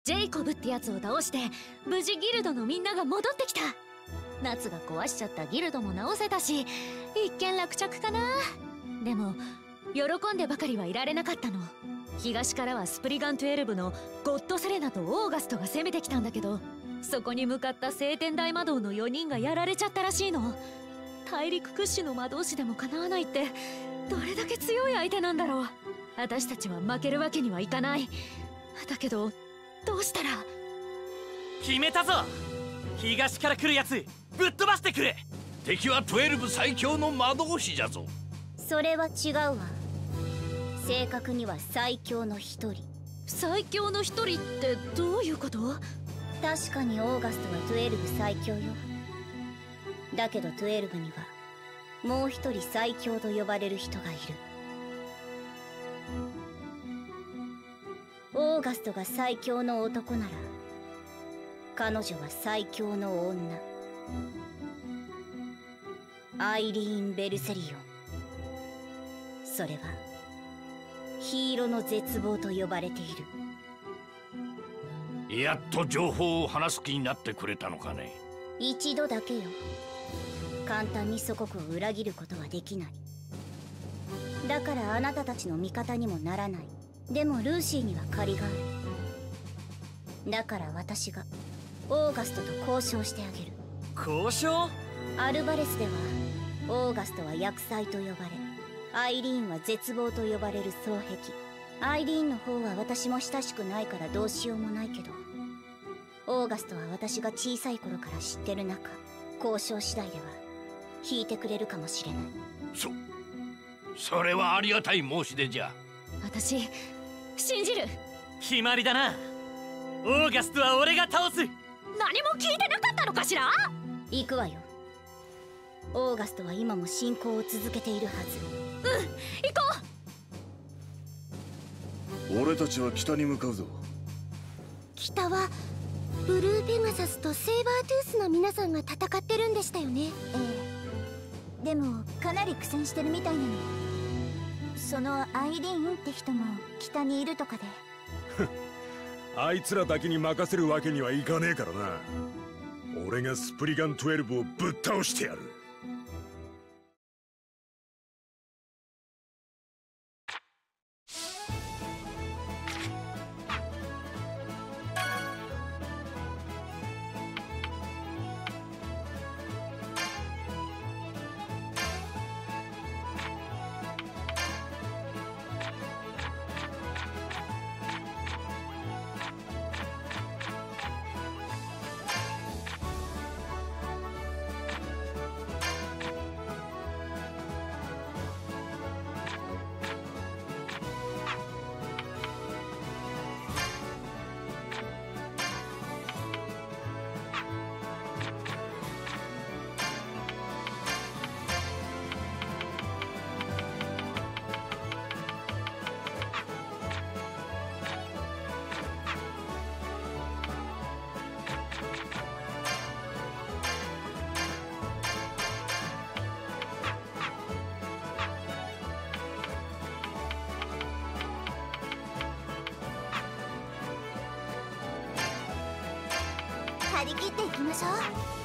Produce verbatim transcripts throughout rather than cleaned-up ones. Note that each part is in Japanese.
ジェイコブってやつを倒して無事ギルドのみんなが戻ってきた。夏が壊しちゃったギルドも直せたし、一件落着かな。でも喜んでばかりはいられなかったの。東からはスプリガンじゅうにのゴッドセレナとオーガストが攻めてきたんだけど、そこに向かった聖天大魔導のよにんがやられちゃったらしいの。大陸屈指の魔導士でもかなわないってどれだけ強い相手なんだろう。私たちは負けるわけにはいかない。だけどどうしたら。 決めたぞ。東から来るやつぶっ飛ばしてくれ。 敵はじゅうに最強の魔導士じゃぞ。 それは違うわ。正確には最強の一人。 最強の一人ってどういうこと？ 確かにオーガストはじゅうに最強よ。だけどじゅうににはもう一人最強と呼ばれる人がいる。オーガストが最強の男なら彼女は最強の女、アイリーン・ベルセリオン。それはヒーローの絶望と呼ばれている。 やっと情報を話す気になってくれたのかね。 一度だけよ。簡単に祖国を裏切ることはできない。だからあなたたちの味方にもならない。でもルーシーには借りがある。だから私がオーガストと交渉してあげる。 交渉？ アルバレスではオーガストは厄災と呼ばれ、アイリーンは絶望と呼ばれる双璧。アイリーンの方は私も親しくないからどうしようもないけど、オーガストは私が小さい頃から知ってる中、交渉次第では引いてくれるかもしれない。 そそれはありがたい申し出じゃ。 私信じる。 決まりだな。オーガストは俺が倒す。 何も聞いてなかったのかしら。 行くわよ。オーガストは今も進行を続けているはず。 うん、行こう。俺たちは北に向かうぞ。 北はブルーペガサスとセーバートゥースの皆さんが戦ってるんでしたよね。ええ。でもかなり苦戦してるみたいなの。そのアイリーンって人も北にいるとかで。 あいつらだけに任せるわけにはいかねえからな。俺がスプリガンじゅうにをぶっ倒してやる。 張り切っていきましょう。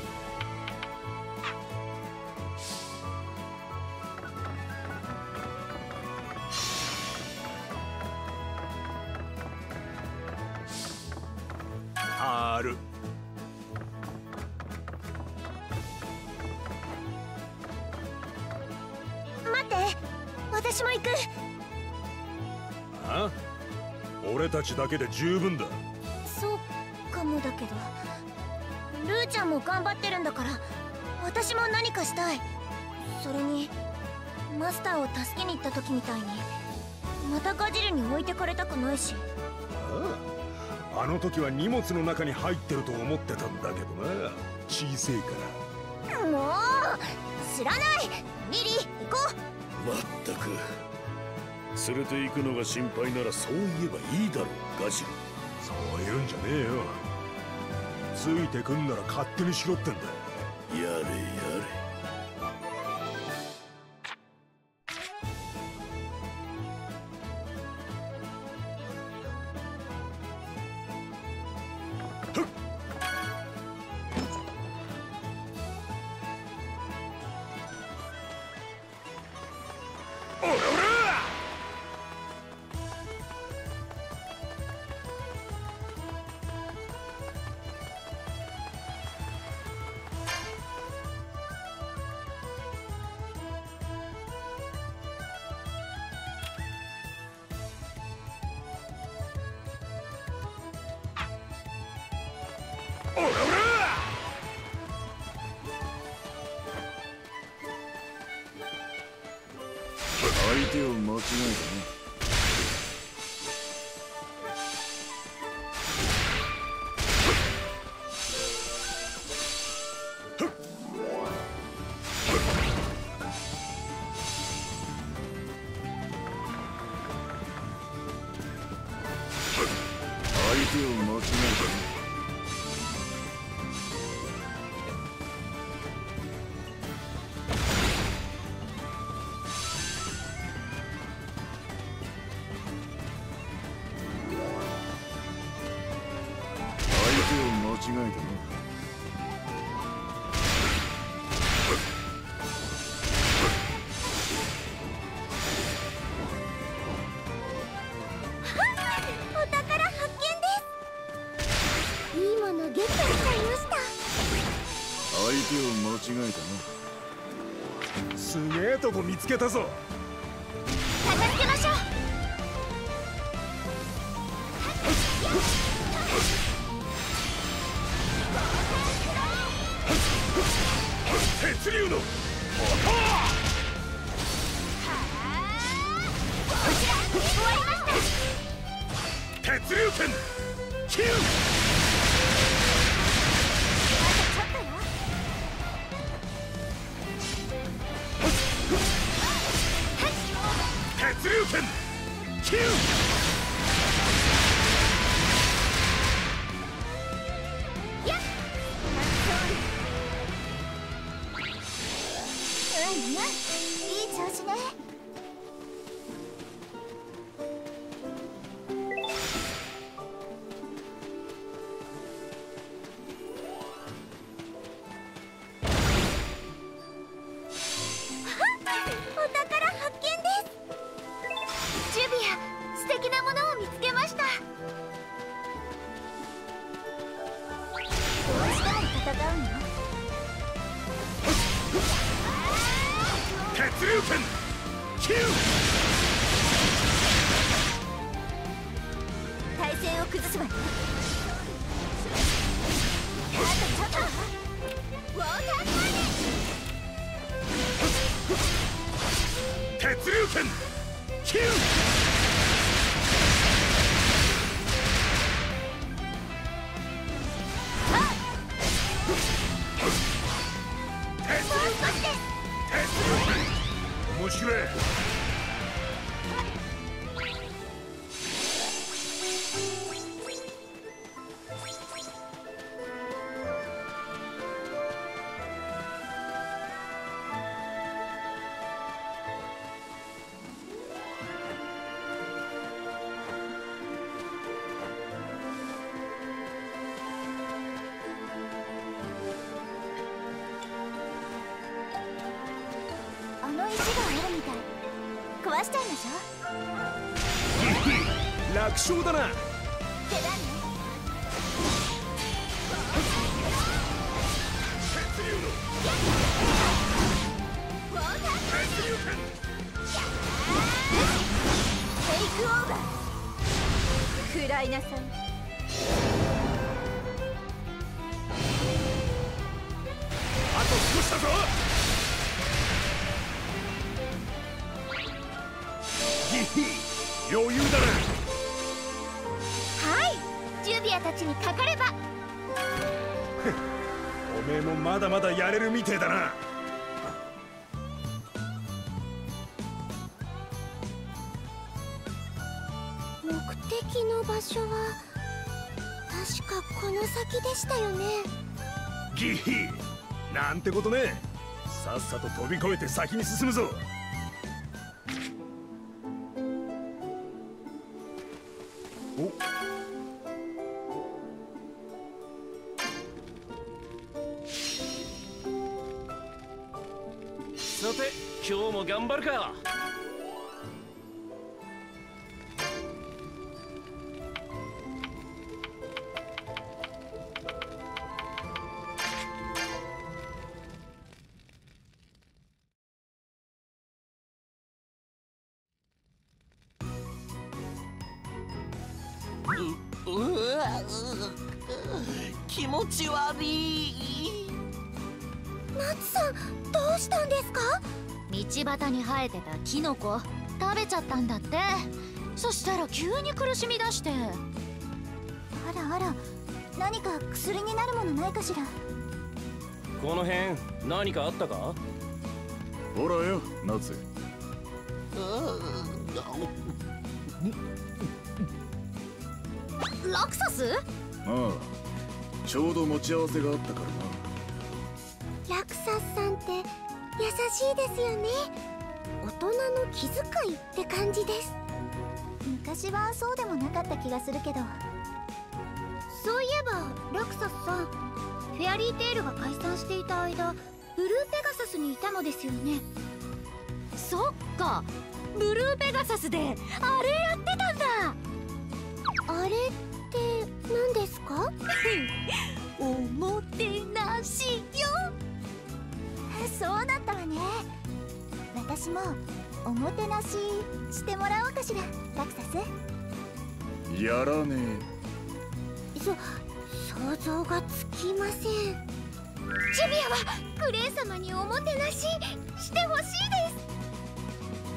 ある。 待って、私も行く。 あ？俺たちだけで十分だ。 そうかもだけど、ルーちゃんも頑張ってるんだから私も何かしたい。それにマスターを助けに行った時みたいにまたガジルに置いてかれたくないし。 ああ、あの時は荷物の中に入ってると思ってたんだけどな。小せえから。 もう知らない。リリー行こう。まったく連れて行くのが心配ならそう言えばいいだろうガジル。 そういうんじゃねえよ。ついてくんなら勝手にしろってんだ。 やれやれ。 相手を間違え相手を間違えたね。間違えたな。 お宝発見です。いいものゲットしちゃいました。 相手を間違えたな。 すげえとこ見つけたぞ。 片付けましょう。 鉄流の鉄流剣キュー。鉄流剣キュー。 いい調子ね。お宝発見です。ジュビア、素敵なものを見つけました。どうしても戦うの？ 鉄流剣キュー。 体勢を崩すわね。あとちょっと。ウォーターファイ鉄流剣キュー。面白い。 あの石があるみたい。壊しちゃいましょう。 楽勝だな。 手だね。ウォーターテイクオーバー。食らいなさい。 あと少しだぞ。余裕だな。 はい、ジュビアたちにかかれば。 おめえもまだまだやれるみてえだな。 目的の場所は確かこの先でしたよね。 ギヒなんてことね。さっさと飛び越えて先に進むぞ。お今日も頑張るか。 ううわう気持ち悪い。 ナツさん、どうしたんですか？ 道端に生えてたキノコ食べちゃったんだって。そしたら急に苦しみだして。 あらあら、何か薬になるものないかしら。 この辺何かあったか？ ほらよ、ナツ。 ラクサス？ ああ、ちょうど持ち合わせがあったからな。 ラクサスさんって優しいですよね。大人の気遣いって感じです。昔はそうでもなかった気がするけど。そういえばラクサスさん、フェアリーテイルが解散していた間、ブルーペガサスにいたのですよね。 そっか、ブルーペガサスであれやってたんだ。 あれって何ですか？ おもてなしよ。 そうだったわね。私もおもてなししてもらおうかしら、ラクサス。 やらねそ想像がつきません。ジュビアはグレイ様におもてなししてほしいです。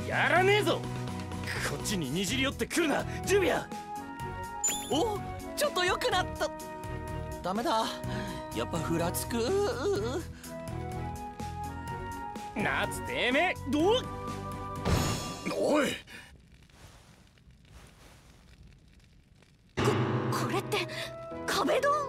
やらねえぞ。こっちににじり寄ってくるな、ジュビア。 お、ちょっと良くなった。ダメだ、やっぱふらつく。 ナツてめえ、どう？ え。おい、 ここれって壁ド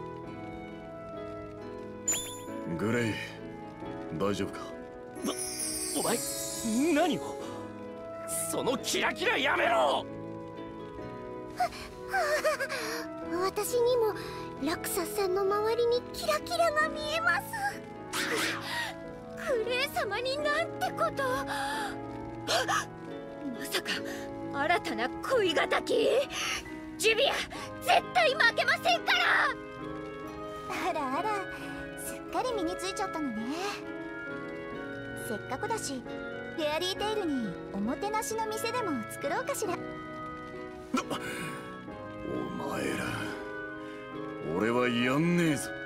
ン。 グレイ、大丈夫か？ お前何を？そのキラキラやめろ。 私にもラクサスさんの周りにキラキラが見えます。クレイ様になんてこと。まさか新たな恋敵？ジュビア、絶対負けませんから。あらあら、すっかり身についちゃったのね。せっかくだし、フェアリーテイルにおもてなしの店でも作ろうかしら。 お前ら、俺はやんねえぞ。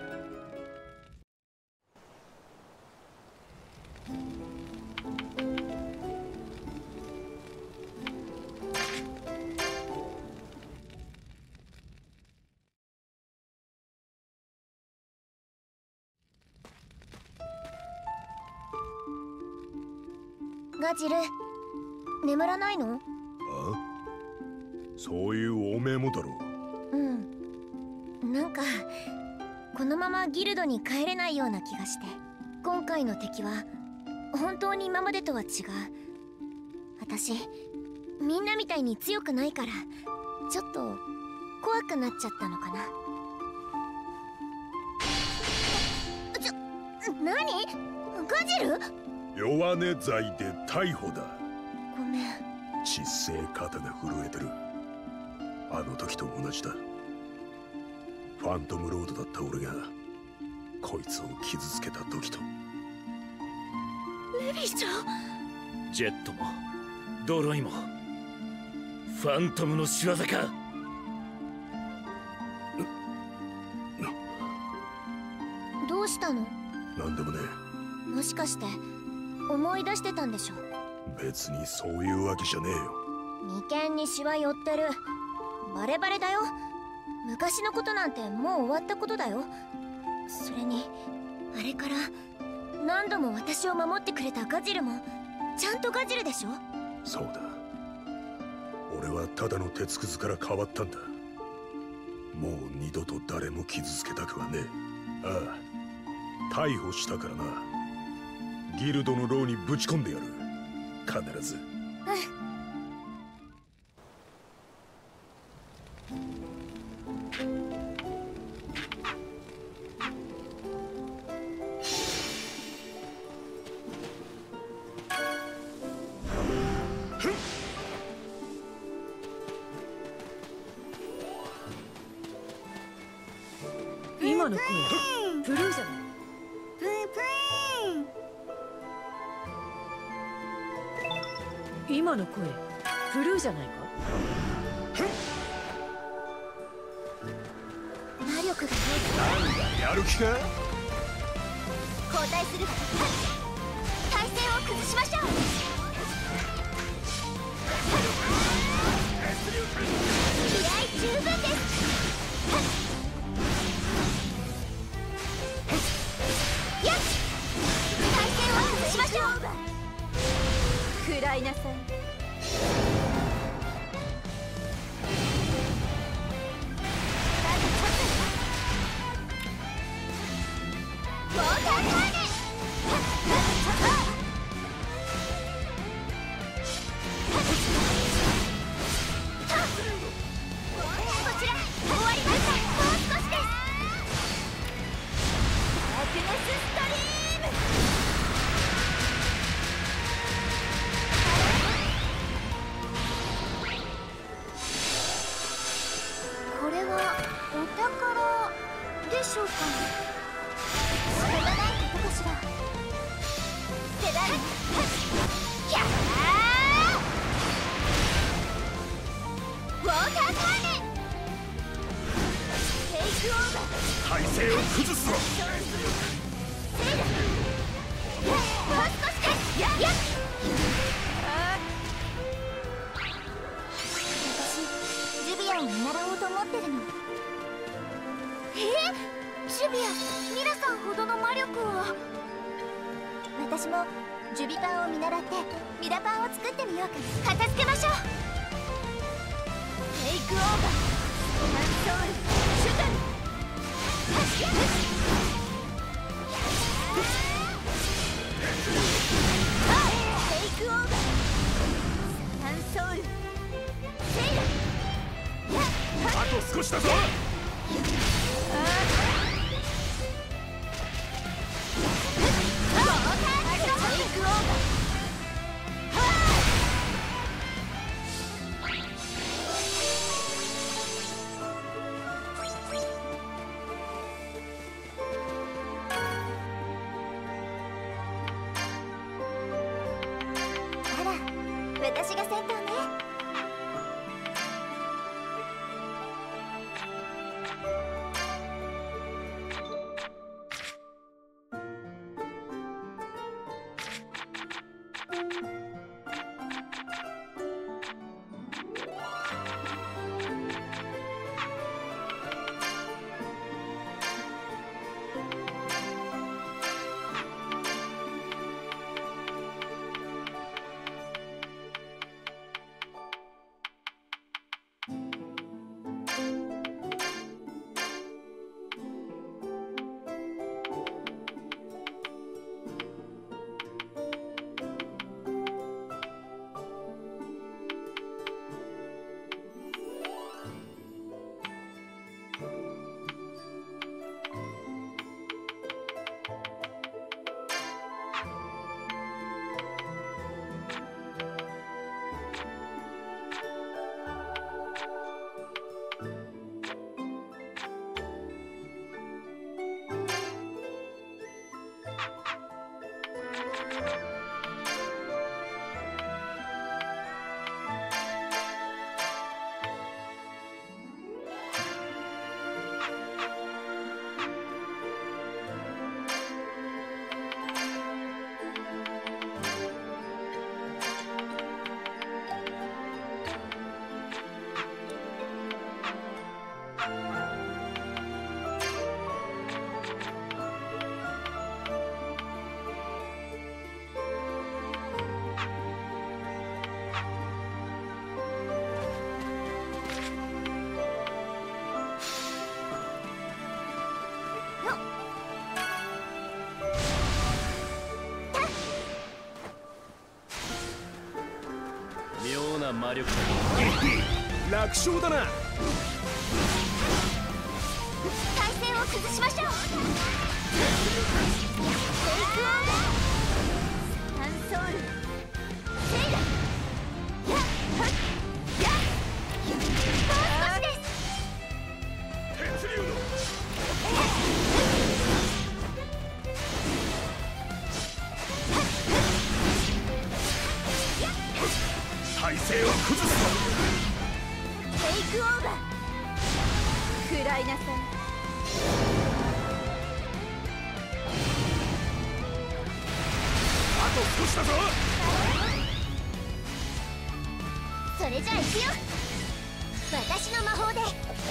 ガジル、眠らないの？ あ？そういうおめえもだろう。うん、なんかこのままギルドに帰れないような気がして。今回の敵は本当に今までとは違う。私みんなみたいに強くないから、ちょっと怖くなっちゃったのかな。ちょ、何？ガジル？ 弱音罪で逮捕だ。 ごめん。 ちっせえ肩が震えてる。あの時と同じだ。ファントムロードだった俺がこいつを傷つけた時と。 ルビーちゃん？ ジェットもドロイもファントムの仕業か。 どうしたの？ なんでもねえ。もしかして思い出してたんでしょ？ 別にそういうわけじゃねえよ。 眉間にシワ寄ってる。バレバレだよ。昔のことなんてもう終わったことだよ。それにあれから何度も私を守ってくれたガジルもちゃんとガジルでしょ？ そうだ。俺はただの鉄くずから変わったんだ。もう二度と誰も傷つけたくはねえ。ああ、逮捕したからな。ギルドの牢にぶち込んでやる。必ず。 今の声プルーじゃない。 プンプン。 今の声プルーじゃないか。 魔力がない。 やる気か。 交代する。体勢を崩しましょう。気合十分です。よし、体勢を崩しましょう。食らいなさい。ウォーターカーネこちら終わりました。もう少しです。ダークネスストリーム。これはお宝でしょうか。仕方ないことかしら。手だれ。やーウォーターカーネテイクオーバー。 体勢を崩すぞ。 セール。もう少しです。やっやっ。私ジュビアを見習おうと思ってるの。えー、ジュビア、ミラさんほどの魔力を。私もジュビパンを見習ってミラパンを作ってみようか。片付けましょう。テイクオーバー。ハンソウルシュタル。テイクオーバー。ハンソウルセイラ。 あと少しだぞ。 あら、私が先頭ね。 妙な魔力だ。楽勝だな。 体勢を崩しましょう。テイクオーバー。ハンソウルセイラ。やっはっやっ。もう少しです。 鉄流のを崩すぞ。 テイクオーバー。食らいなさい。 あと少しだぞ。 それじゃあ行くよ。私の魔法で。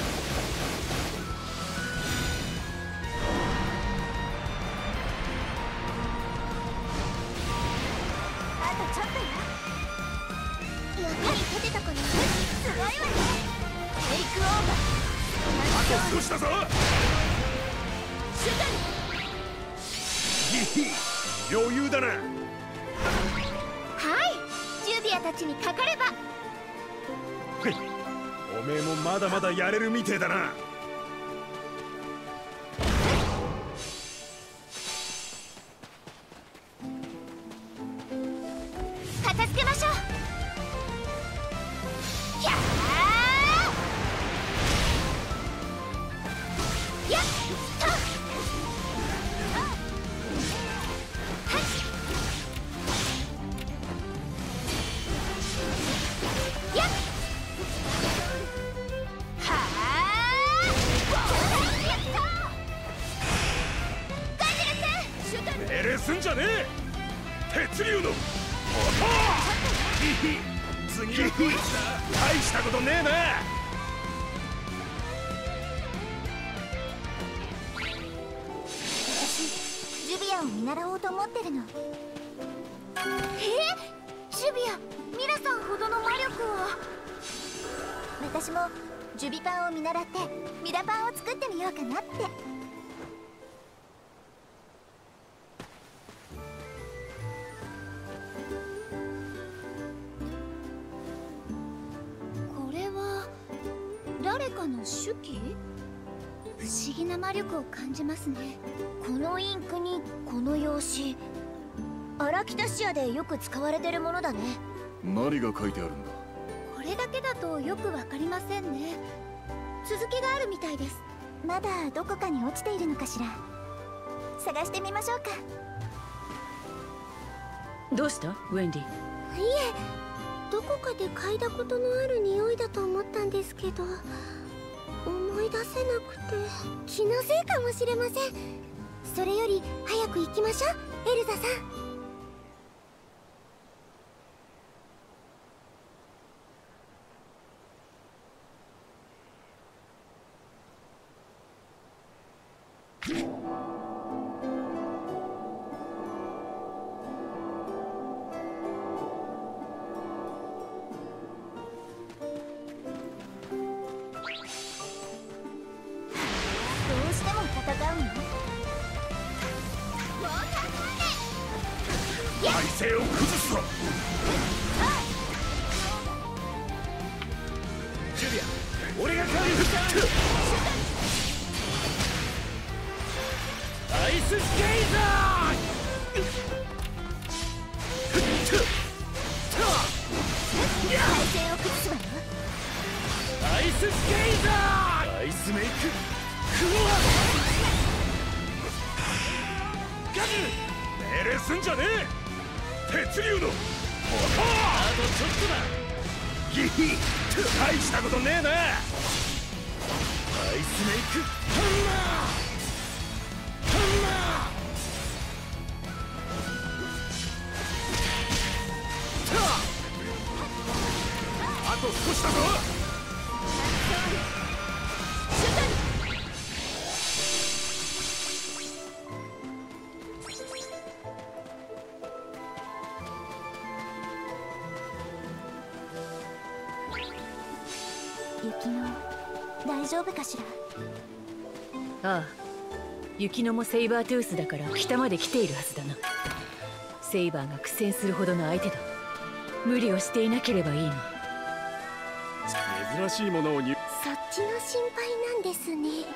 あとちょっとよ。やっぱり立てたかな。すごいわね。テイクオーバー。 あと少しだぞ。 シュタヒヒ余裕だな。 はい、ジュビアたちにかかれば。 おめえもまだまだやれるみてえだな。 片付けましょう。やーやっとやっ命令すんじゃねえ。鉄竜のヒヒ次はこいつだ。大したことねえな。 私ジュビアを見習おうと思ってるの。えジュビアミラさんほどの魔力を。私もジュビパンを見習ってミラパンを作ってみようかなって。誰かの手記？不思議な魔力を感じますね。このインクにこの用紙、アラキタシアでよく使われてるものだね。 何が書いてあるんだ？ これだけだとよくわかりませんね。続きがあるみたいです。まだどこかに落ちているのかしら。探してみましょうか。 どうしたウェンディ？ いえ、どこかで嗅いだことのある匂いだと思ったんですけど、思い出せなくて。気のせいかもしれません。それより早く行きましょう、エルザさん。 体勢を崩すぞ。ジュリア、俺が代わりにアイススケイザー。 体勢を崩すわよ。 アイススケイザー。アイスメイククロア。ガズ命令すんじゃねえ。鉄竜のあとちょっとだ。ギヒ大したことねえな。アイスメイクハンマーハンマー。あと少しだぞ。 雪乃、大丈夫かしら。 ああ、雪乃もセイバートゥースだから北まで来ているはずだな。セイバーが苦戦するほどの相手だ。無理をしていなければいいの。 珍しいものをにそっちの心配なんですね。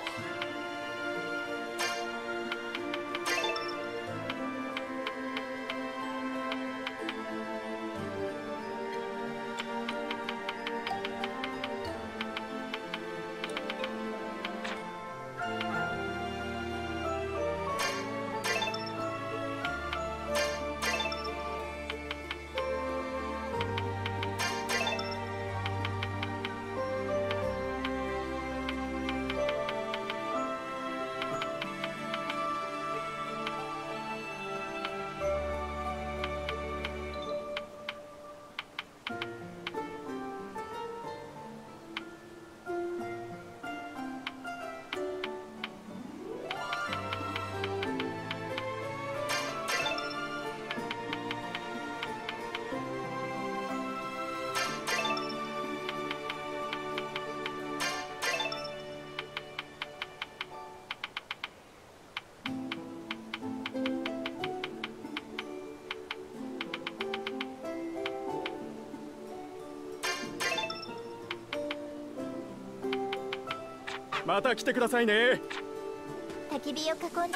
また来てくださいね。 焚き火を囲んで。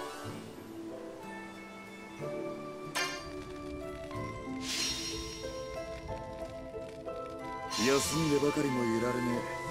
休んでばかりもいられねえ。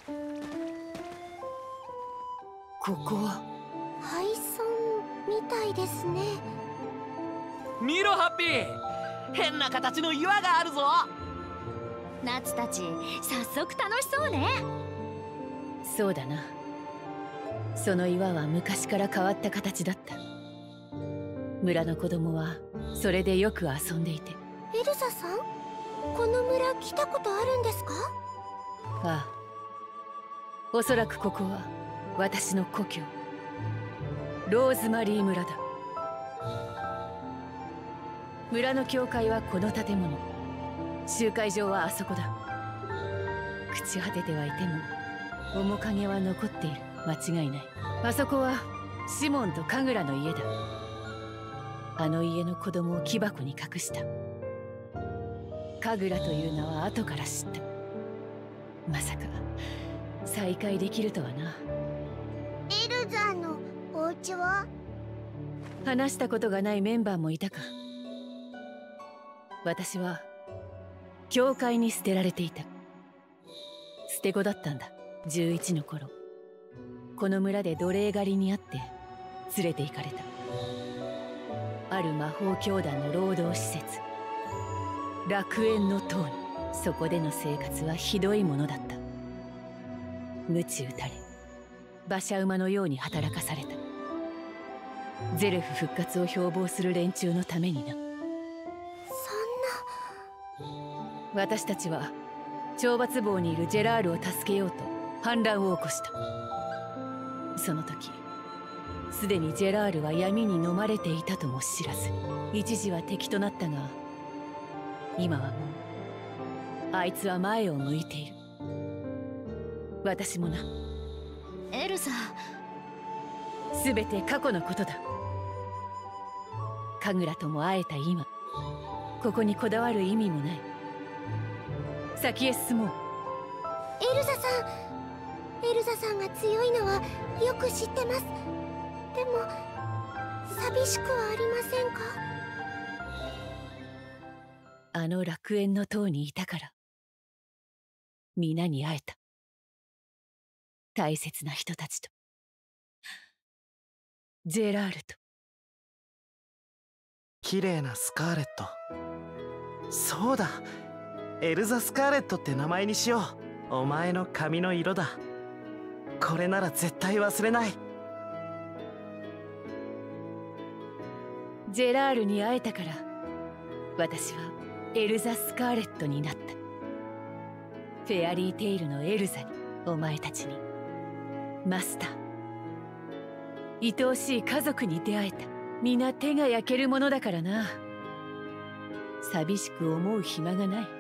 ここは廃村みたいですね。 見ろハッピー、変な形の岩があるぞ。 夏たち早速楽しそうね。 そうだな。その岩は昔から変わった形だった。村の子供はそれでよく遊んでいて。 エルザさん、この村来たことあるんですか？ ああ、おそらくここは私の故郷ローズマリー村だ。村の教会はこの建物、集会場はあそこだ。朽ち果ててはいても面影は残っている。間違いない。あそこはシモンと神楽の家だ。あの家の子供を木箱に隠した。神楽という名は後から知った。まさか再会できるとはな。 エルザのお家は？ 話したことがないメンバーもいたか。私は教会に捨てられていた。捨て子だったんだ。じゅういちの頃、この村で奴隷狩りにあって連れて行かれた。ある魔法教団の労働施設、楽園の塔に。そこでの生活はひどいものだった。鞭打たれ、馬車馬のように働かされた。ゼルフ復活を標榜する連中のためにな。 そんな。 私たちは懲罰房にいるジェラールを助けようと反乱を起こした。その時すでにジェラールは闇に飲まれていたとも知らず、一時は敵となったが、今はもうあいつは前を向いている。私もな。 エルサ、 全て過去のことだ。神楽とも会えた今、ここにこだわる意味もない。先へ進もう。 エルザさん、エルザさんが強いのはよく知ってます。でも寂しくはありませんか？ あの楽園の塔にいたから皆に会えた。大切な人たちと、ジェラールと。 綺麗なスカーレット。そうだ、エルザ・スカーレットって名前にしよう。お前の髪の色だ。これなら絶対忘れない。 ジェラールに会えたから私はエルザ・スカーレットになった。フェアリーテイルのエルザに、お前たちに、マスター、愛おしい家族に出会えた。皆手が焼けるものだからな。寂しく思う暇がない。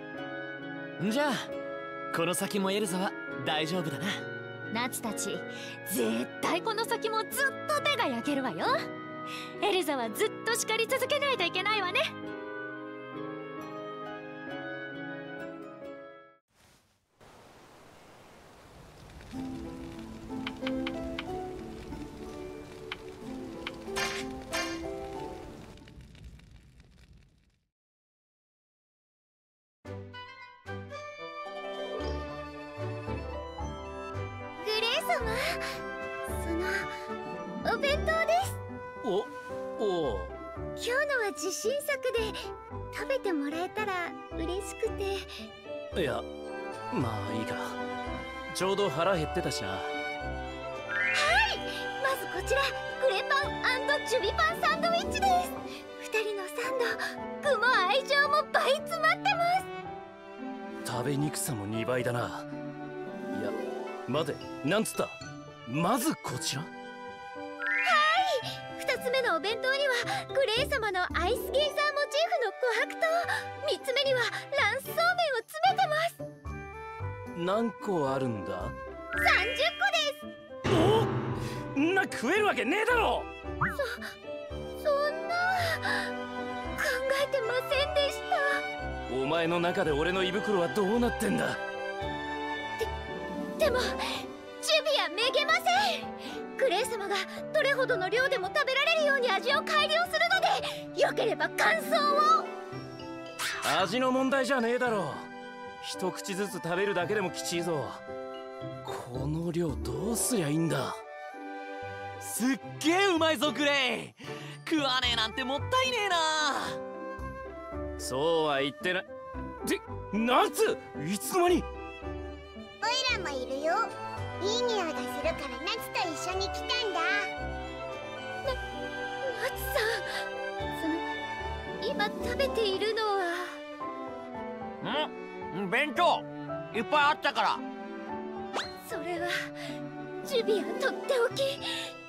じゃあこの先もエルザは大丈夫だな。 夏たち絶対この先もずっと手が焼けるわよ。エルザはずっと叱り続けないといけないわね。 お弁当です。 お、おう。 今日のは自信作で食べてもらえたら嬉しくて。 いや、まあいいか。ちょうど腹減ってたしな。 はい、まずこちらクレパン&チュビパンサンドイッチです。二人のサンド、具も愛情も倍詰まってます。 食べにくさもにばいだな。いや、待て、なんつった。まずこちら。 ふたつめのお弁当にはグレイ様のアイスゲイザーモチーフの琥珀と、みっつめには卵巣麺を詰めてます。 何個あるんだ？ さんじゅっこです。 おお、んな食えるわけねえだろ。 そ、そんな考えてませんでした。 お前の中で俺の胃袋はどうなってんだ。 で、でもジュビはめげません。グレイ様がどれほどの量でも食べられるように味を改良するので、よければ感想を。 味の問題じゃねえだろ。一口ずつ食べるだけでもきちいぞ。 この量どうすりゃいいんだ。 すっげえうまいぞグレイ。食わねえなんてもったいねえな。 そうは言ってない。で、ナツいつの間に。 オイラもいるよ。いい匂いがするからナツと一緒に来たんだ。 な、ナツさん、その今食べているのは。 ん？弁当いっぱいあったから。 それはジュビアとっておき時ウェディング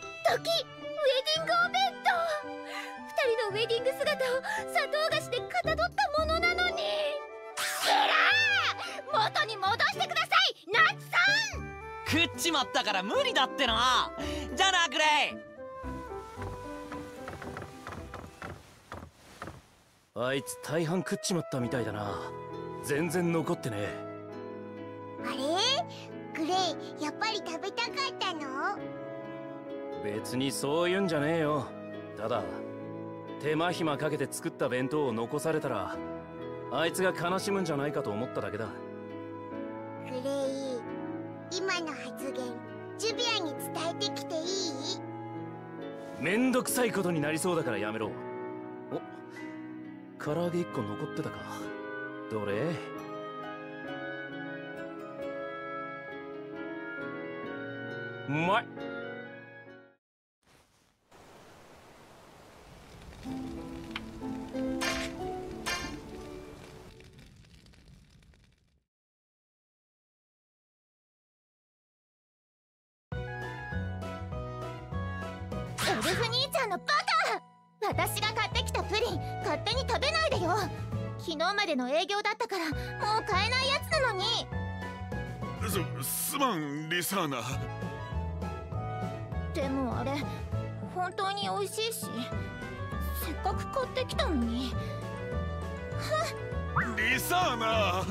お弁当。二人のウェディング姿を砂糖菓子でかたどったものなのに。 つらー、元に戻してくださいナツさん。 食っちまったから無理だってな。じゃあなグレイ。 あいつ大半食っちまったみたいだな。全然残ってねえ。 あれグレイ、やっぱり食べたかったの？ 別にそういうんじゃねえよ。ただ手間暇かけて作った弁当を残されたらあいつが悲しむんじゃないかと思っただけだ。 グレイ、今の発言ジュビアに伝えてきていい？ めんどくさいことになりそうだからやめろ。お、唐揚げいっこ残ってたか。どれ？うまい。 エルフ兄ちゃんのバカ！私が買ってきたプリン勝手に食べないでよ。昨日までの営業だったからもう買えないやつなのに。 す、すまんリサーナ。 でもあれ本当に美味しいし、せっかく買ってきたのに。 リサーナ。 あら、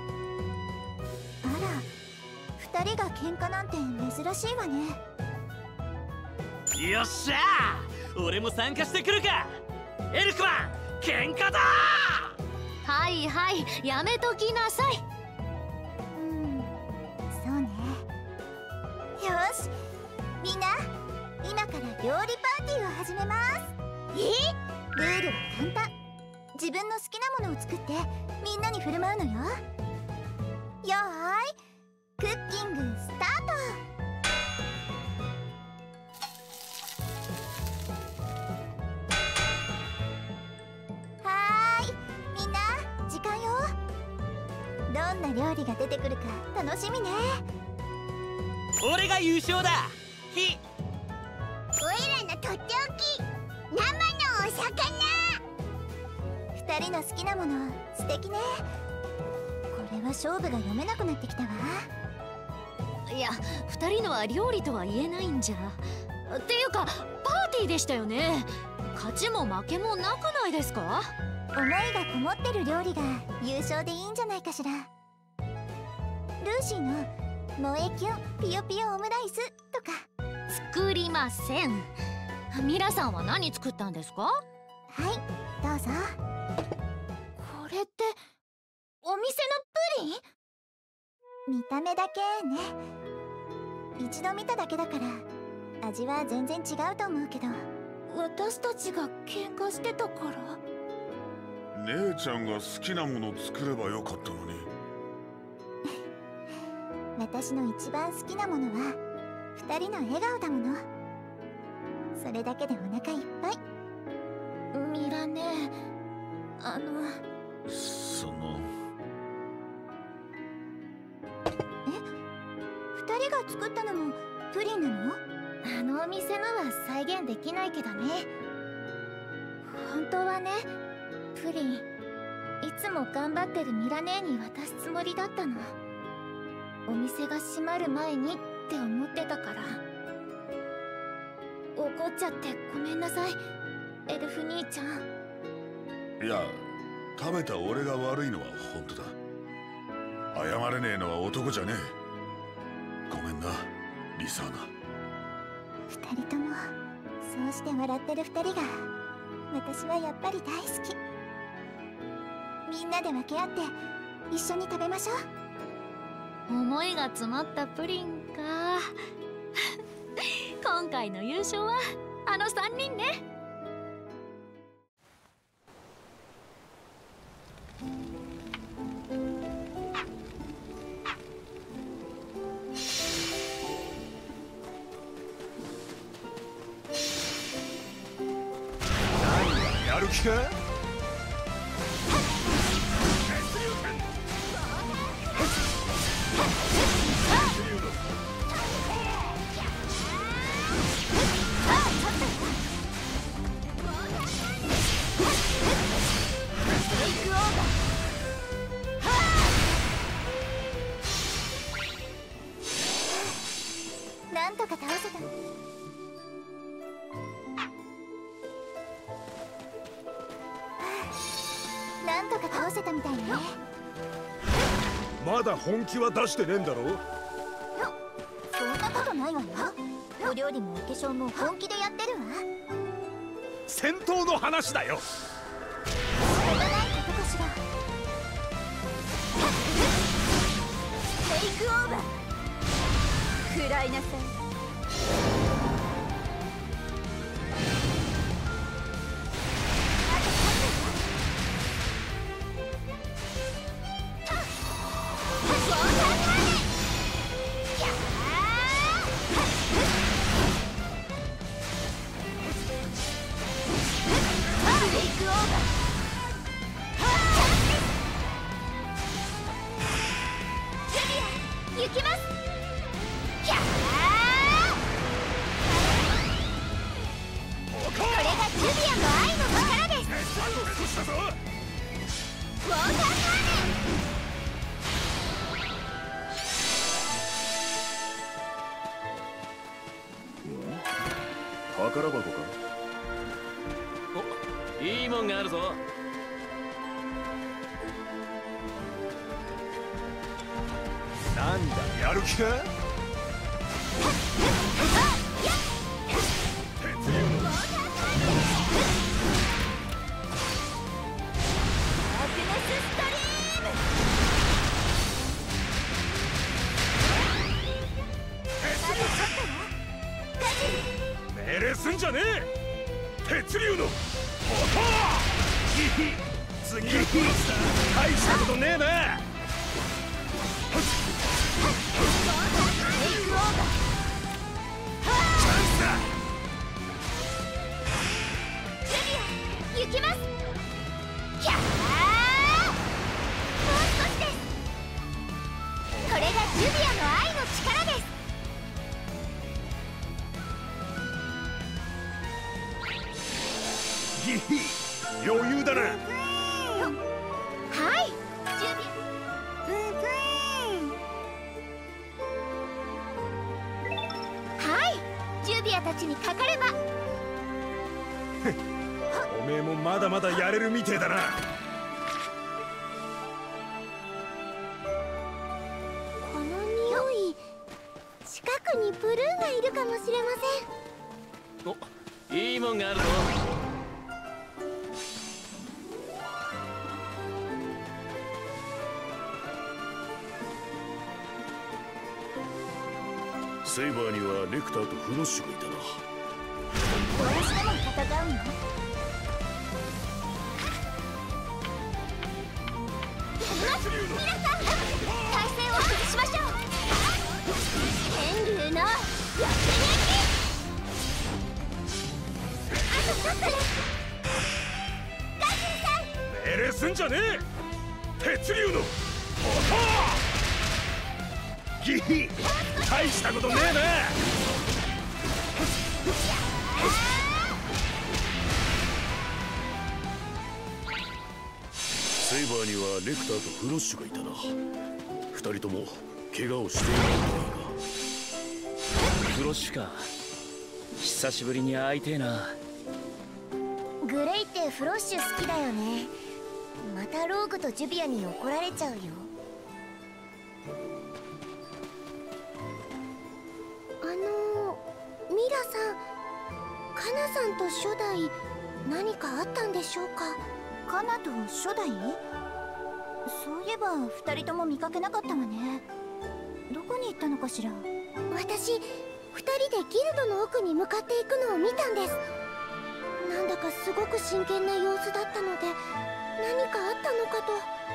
二人が喧嘩なんて珍しいわね。 よっしゃー、俺も参加してくるか。エルクマン喧嘩だ。 はいはい、やめときなさい。 うん、そうね。よし、みんな今から料理パーティーを始めます。え？ルールは簡単。自分の好きなものを作ってみんなに振る舞うのよ。よーい、クッキングスタート。はーい、みんな時間よ。どんな料理が出てくるか楽しみね。 俺が優勝だ。ひおいらのとっておき、生のお魚。二人の好きなもの素敵ね。これは勝負が読めなくなってきたわ。 いや、二人のは料理とは言えないんじゃ。っていうかパーティーでしたよね。勝ちも負けもなくないですか？ 思いがこもってる料理が優勝でいいんじゃないかしら。ルーシーの萌えキュンピヨピヨオムライスとか。 作りません。ミラさんは何作ったんですか？ はい、どうぞ。これってお店のプリン？見た目だけね。一度見ただけだから味は全然違うと思うけど。私たちが喧嘩してたから？ 姉ちゃんが好きなもの作ればよかったのに。 私の一番好きなものは二人の笑顔だもの。それだけでお腹いっぱい。ミラネ、あのそのえ、二人が作ったのもプリンなの？あのお店のは再現できないけどね。本当はね、プリンいつも頑張ってるミラ姉に渡すつもりだったの。お店が閉まる前にって思ってたから。怒っちゃってごめんなさい、エルフ兄ちゃん。 いや、食べた俺が悪いのは本当だ。謝れねえのは男じゃねえ。ごめんなリサーナ。 二人ともそうして笑ってる二人が私はやっぱり大好き。みんなで分け合って一緒に食べましょう。 思いが詰まったプリンか。今回の優勝はあのさんにんね。 やる気か？ なんとか倒せた。なんとか倒せたみたいね。 まだ本気は出してねえんだろ？ そんなことないわよ。お料理もお化粧も本気でやってるわ。 戦闘の話だよ。 仕方ないことかしら。テイクオーバー。食らいなさい。行きます。キャー。これがジュビアの愛の力です。ウォーターカーネ宝箱か？ お、いいもんがあるぞ。 なんだ、やる気か？命令すんじゃねえ！鉄竜のおほー！次のコースだ。大したことねえな。 行きます。キャー。もう少しです。これがジュビアの愛の力です。 ギヒ余裕だな。 はい、ジュビはいジュビアたちにかかれば。 おめえもまだまだやれるみてえだな。 この匂い、近くにブルーがいるかもしれまお、いいもんがあるぞ。 セイバーにはネクターとフロッシュがいたな。 どうしても戦うの？皆さん、体勢を崩しましょう。天竜の逆撃。あとちょっとです。ガジルさん、 命令すんじゃねえ！鉄竜のおほー！ギヒ大したことねえな。 セイバーにはネクターとフロッシュがいたな。二人とも怪我をしていないのだが。 フロッシュか。久しぶりに会いてえな。 グレイってフロッシュ好きだよね。またローグとジュビアに怒られちゃうよ。あのミラさん、カナさんと初代何かあったんでしょうか？カナと初代？そういえば二人とも見かけなかったわね。 どこに行ったのかしら。私二人でギルドの奥に向かっていくのを見たんです。なんだかすごく真剣な様子だったので、何かあったのかと。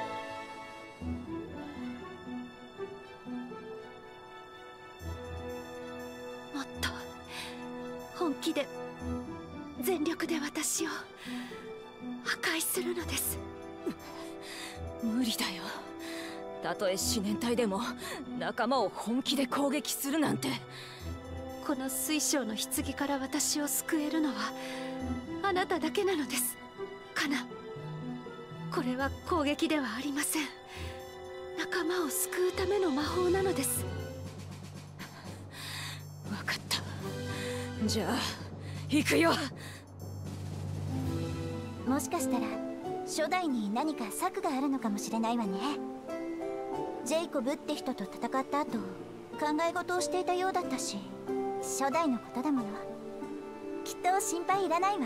もっと本気で全力で私を破壊するのです。 無理だよ。たとえ思念体でも仲間を本気で攻撃するなんて。 この水晶の棺から私を救えるのはあなただけなのです、カナ。これは攻撃ではありません。仲間を救うための魔法なのです。 分かった。じゃあ行くよ。 もしかしたら初代に何か策があるのかもしれないわね。ジェイコブって人と戦った後、考え事をしていたようだったし、初代のことだもの。きっと心配いらないわ。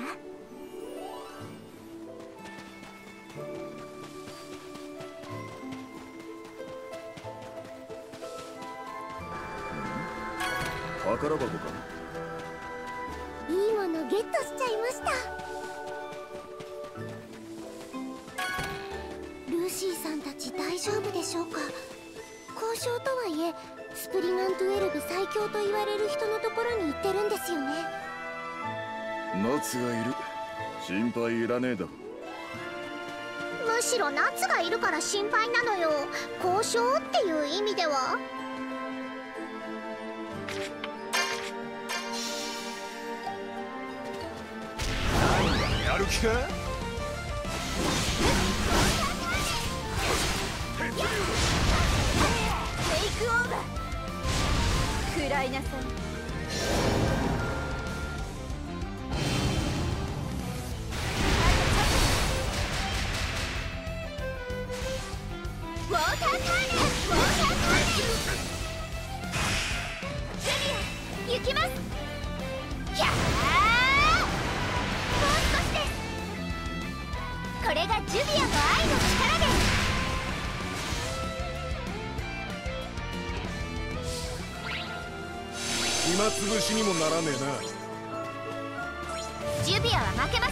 宝箱か。 いいものゲットしちゃいました。ルーシーさんたち大丈夫でしょうか。交渉とはいえスプリガントゥエルブ最強と言われる人のところに行ってるんですよね。 ナツがいる。心配いらねえだろ。 むしろナツがいるから心配なのよ。交渉っていう意味では。 やる気か。 テイクオーバー。食らいなさい。ウォーターカーネル、ウォーターカーネル。ジュリア、行きます。キャー。もう少しです。これがジュビアの愛の力です。 暇つぶしにもならねえな。 ジュビアは負けません。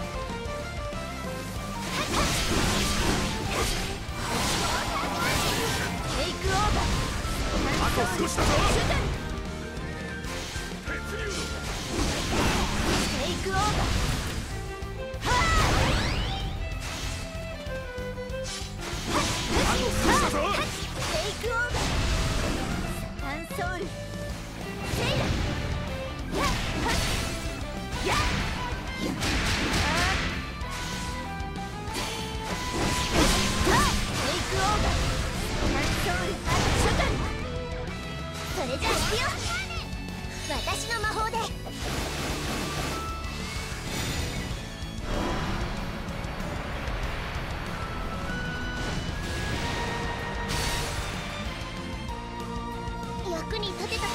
テイクオーバー。 あと少しだぞ。 テイクオーバー。 あと少しだぞ。 テイクオーバー。サタンソウル。セイラ。やっはっやっやっテイクオーバー。サタンソウルショタン。それじゃあ行くよ。私の魔法で。役に立てたかな。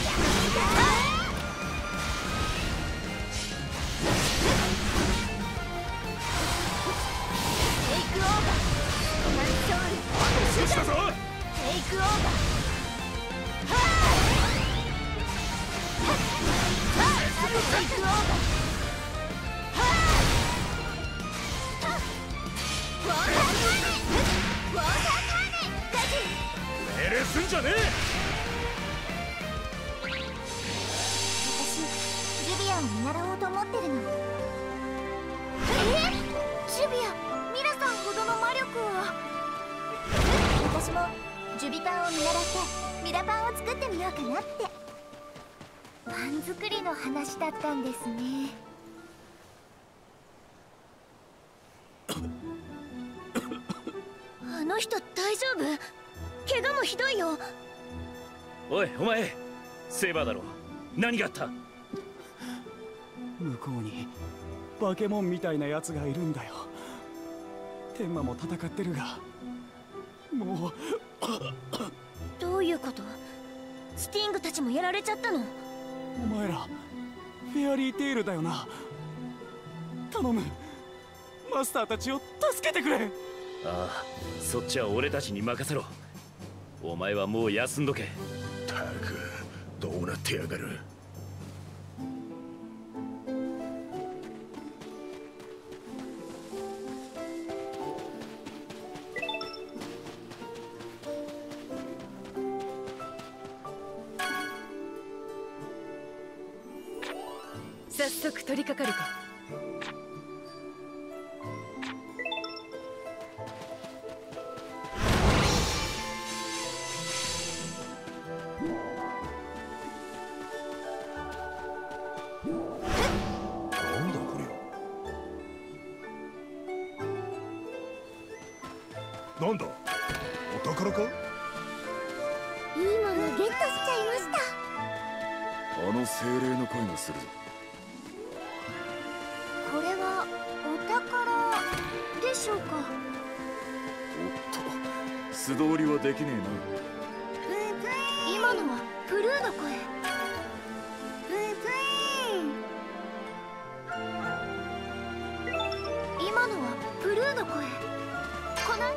テイクオーバー。ナンソウル。あと少しだぞ。テイクオーバー。はあ。テイクオーバー。はあ。ウォーターカーネル。ウォーターカーネル。ガジ。 命令すんじゃねえ。 ジュビアを見習おうと思ってるの。えっ、ジュビア、ミラさんほどの魔力を。私もジュビパンを見習ってミラパンを作ってみようかなって。パン作りの話だったんですね。あの人大丈夫？怪我もひどいよ。 おいお前、セイバーだろ。何があった？ 向こうにバケモンみたいなやつがいるんだよ。天魔も戦ってるが、もうどういうこと？スティングたちもやられちゃったの？ お前らフェアリーテイルだよな。頼む、マスターたちを助けてくれ。 ああ、そっちは俺たちに任せろ。 お前はもう休んどけ。 たくどうなってやがる。 早速取り掛かるか。 なんだこりゃ。なんだお宝か。 いいものゲットしちゃいました。 あの精霊の声がするぞ。 これはお宝でしょうか。 おっと素通りはできねえな。 今のはブルーの声。今のはブルーの声。この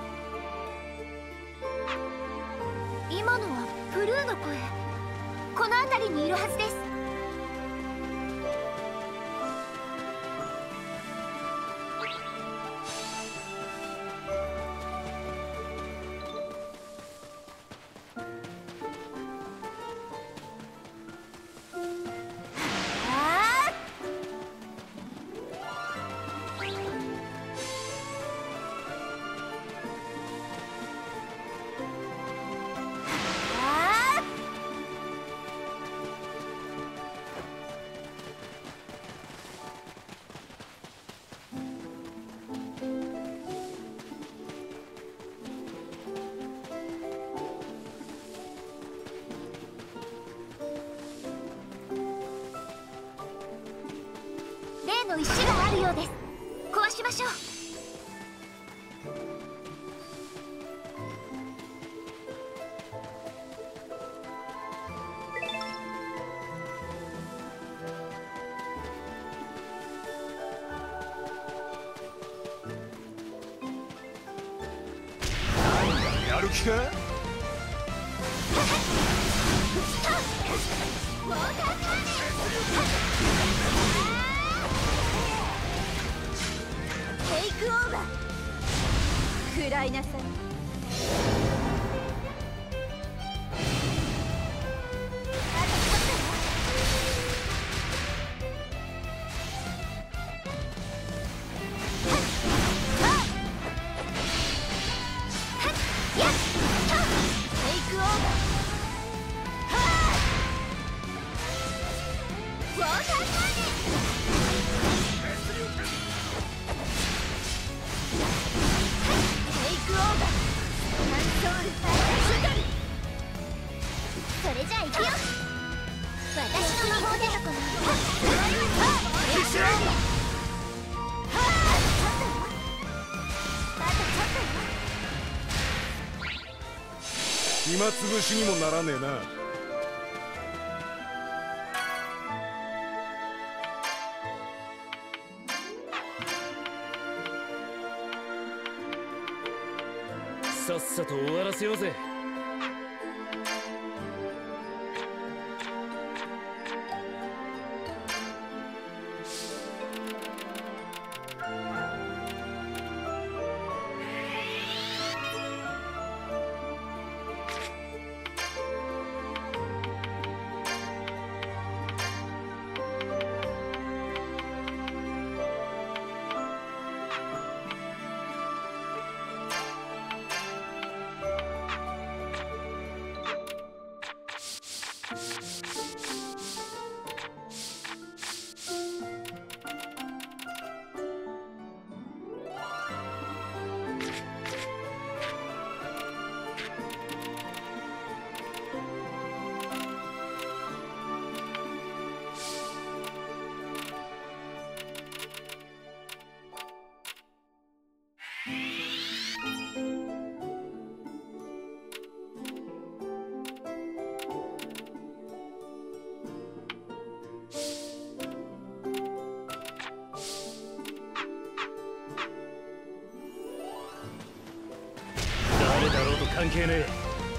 今のはブルーの声。この辺りにいるはずです。例の石があるようです。壊しましょう。 やる気か。 テイクオーバー。食らいなさい。それじゃあ行くよ。私の魔法でのこの暇つぶしにもならねえな。 さっさと終わらせようぜ。誰だろうと関係ねえ。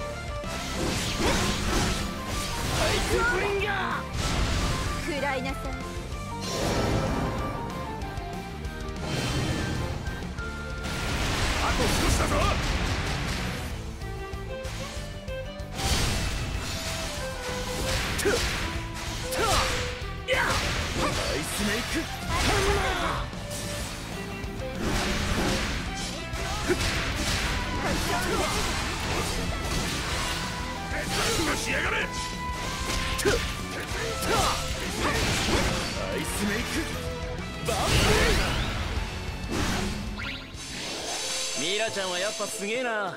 アイスブリンガー。 食らいなさい。 あと少しだぞ。 アイスメイクハンマー。しやがれ。 アイスメイクバンブレイ。ミラちゃんはやっぱすげえな。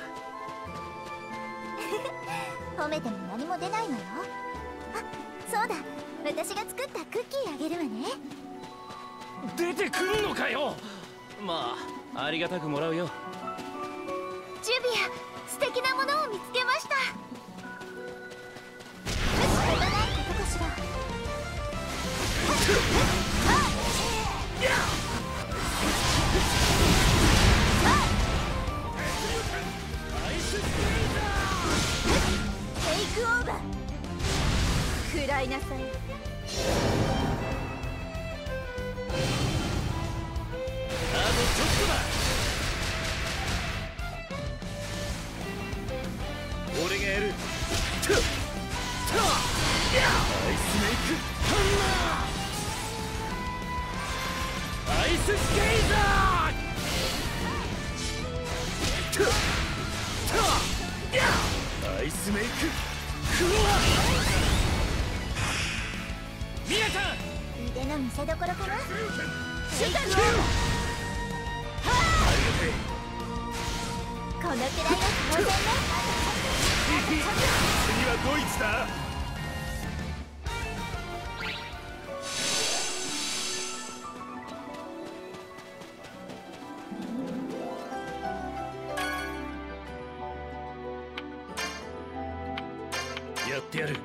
褒めても何も出ないのよ。あ、そうだ、私が作ったクッキーあげるわね。 出てくるのかよ。まあありがたくもらうよ。 ジュビア、素敵なものを見つけました。仕方ないことかしら。テイクオーバー。食らいなさい。 あとちょっとだ。俺がやる。アイスメイクハンマー。アイススケイザー。アイスメイククロワ。ミヤちゃん、 腕の見せ所かな。シュタル。このくらいの当然ね。 次はドイツだ。 やってやる。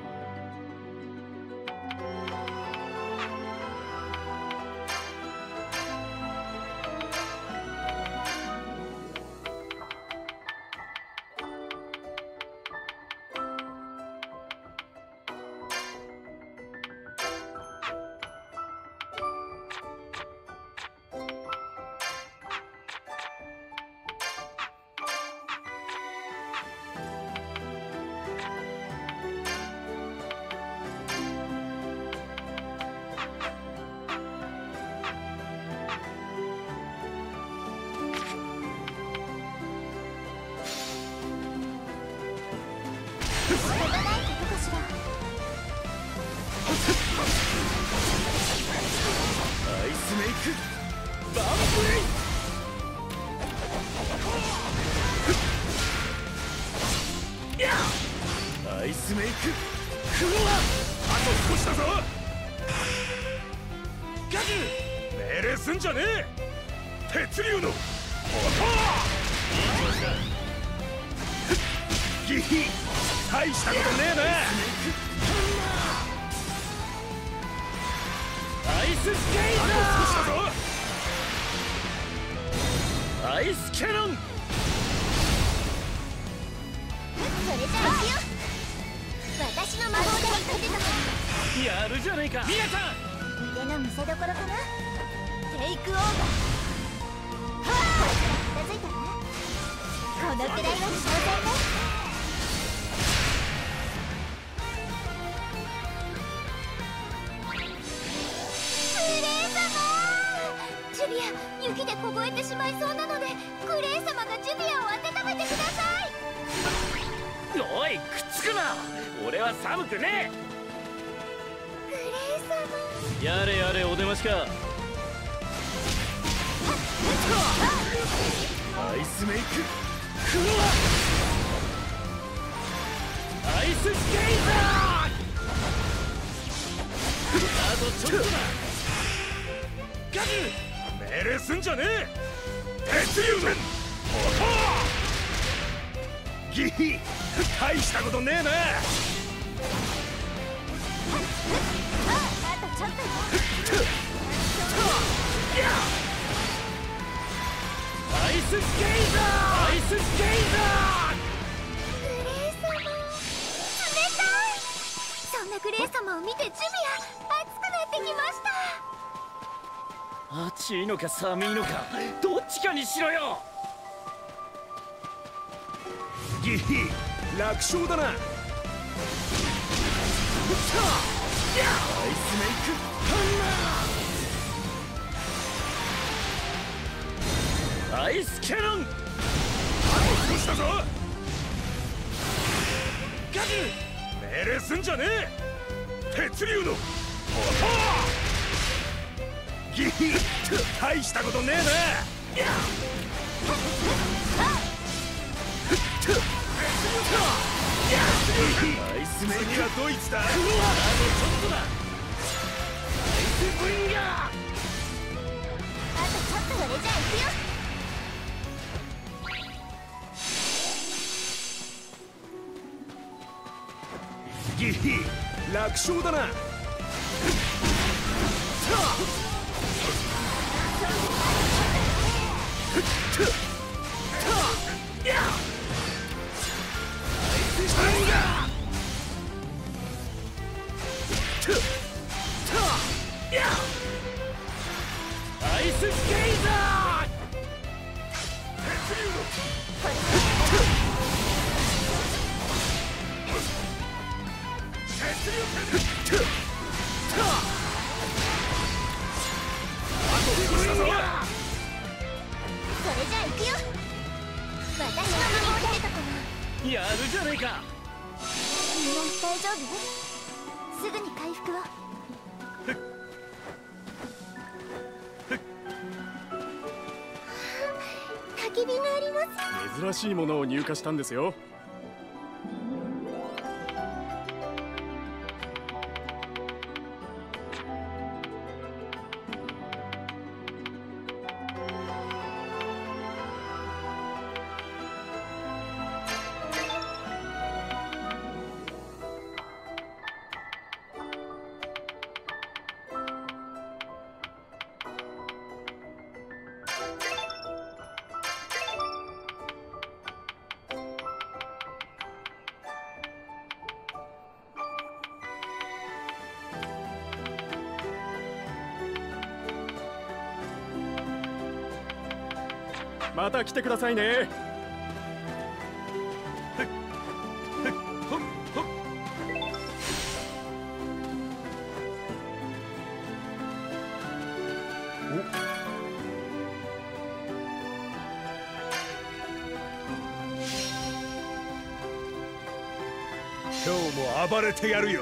アイスメイククロワ。 あと少しだぞ。 ガジュ命令すんじゃねえ。鉄竜の音。ギヒ、大したことねえな。 アイススケイザー。 あと少しだぞ。 アイスキャノン。 それじゃあ行くよ。私の魔法で立てたからやるじゃねえか。ミヤちゃん、 腕の見せ所かな。テイクオーバー。これから片付いたらこのくらいは当然ね。ジュビア、雪で凍えてしまいそうなのでクレイ様がジュビアを温めてください。 おい、くっつくな。俺は寒くねえ。 クレイ様、 やれやれ、お出ましか。 アイスメイククロワ。アイススケイザー。あとちょっとだ。ガジュ、 命令すんじゃねえ。鉄竜の音。ギヒ、大したことねえな。 あとちょっとよ。 アイススケイザー。アイススケイザー。 クレイ様、 レイ様を見てジュビア熱くなってきました。 暑いのか寒いのかどっちかにしろよ。 ギヒ楽勝だな。アイスメイクハンマー、アイスキャノン、落としたぞ。ガズ命令すんじゃねえ。鉄竜のギヒ大したことねえな。アイスメイクはドイツだ。あとちょっとだ。アイスブインガー。 あとちょっとこれじゃあ行くよ。 ギヒ楽勝だな。アイススケイザー。 それじゃあ行くよ。私の守ってるところ。 やるじゃねえか。 みんな大丈夫？すぐに回復を。焚き火があります。 珍しいものを入荷したんですよ。また来てくださいね。 今日も暴れてやるよ。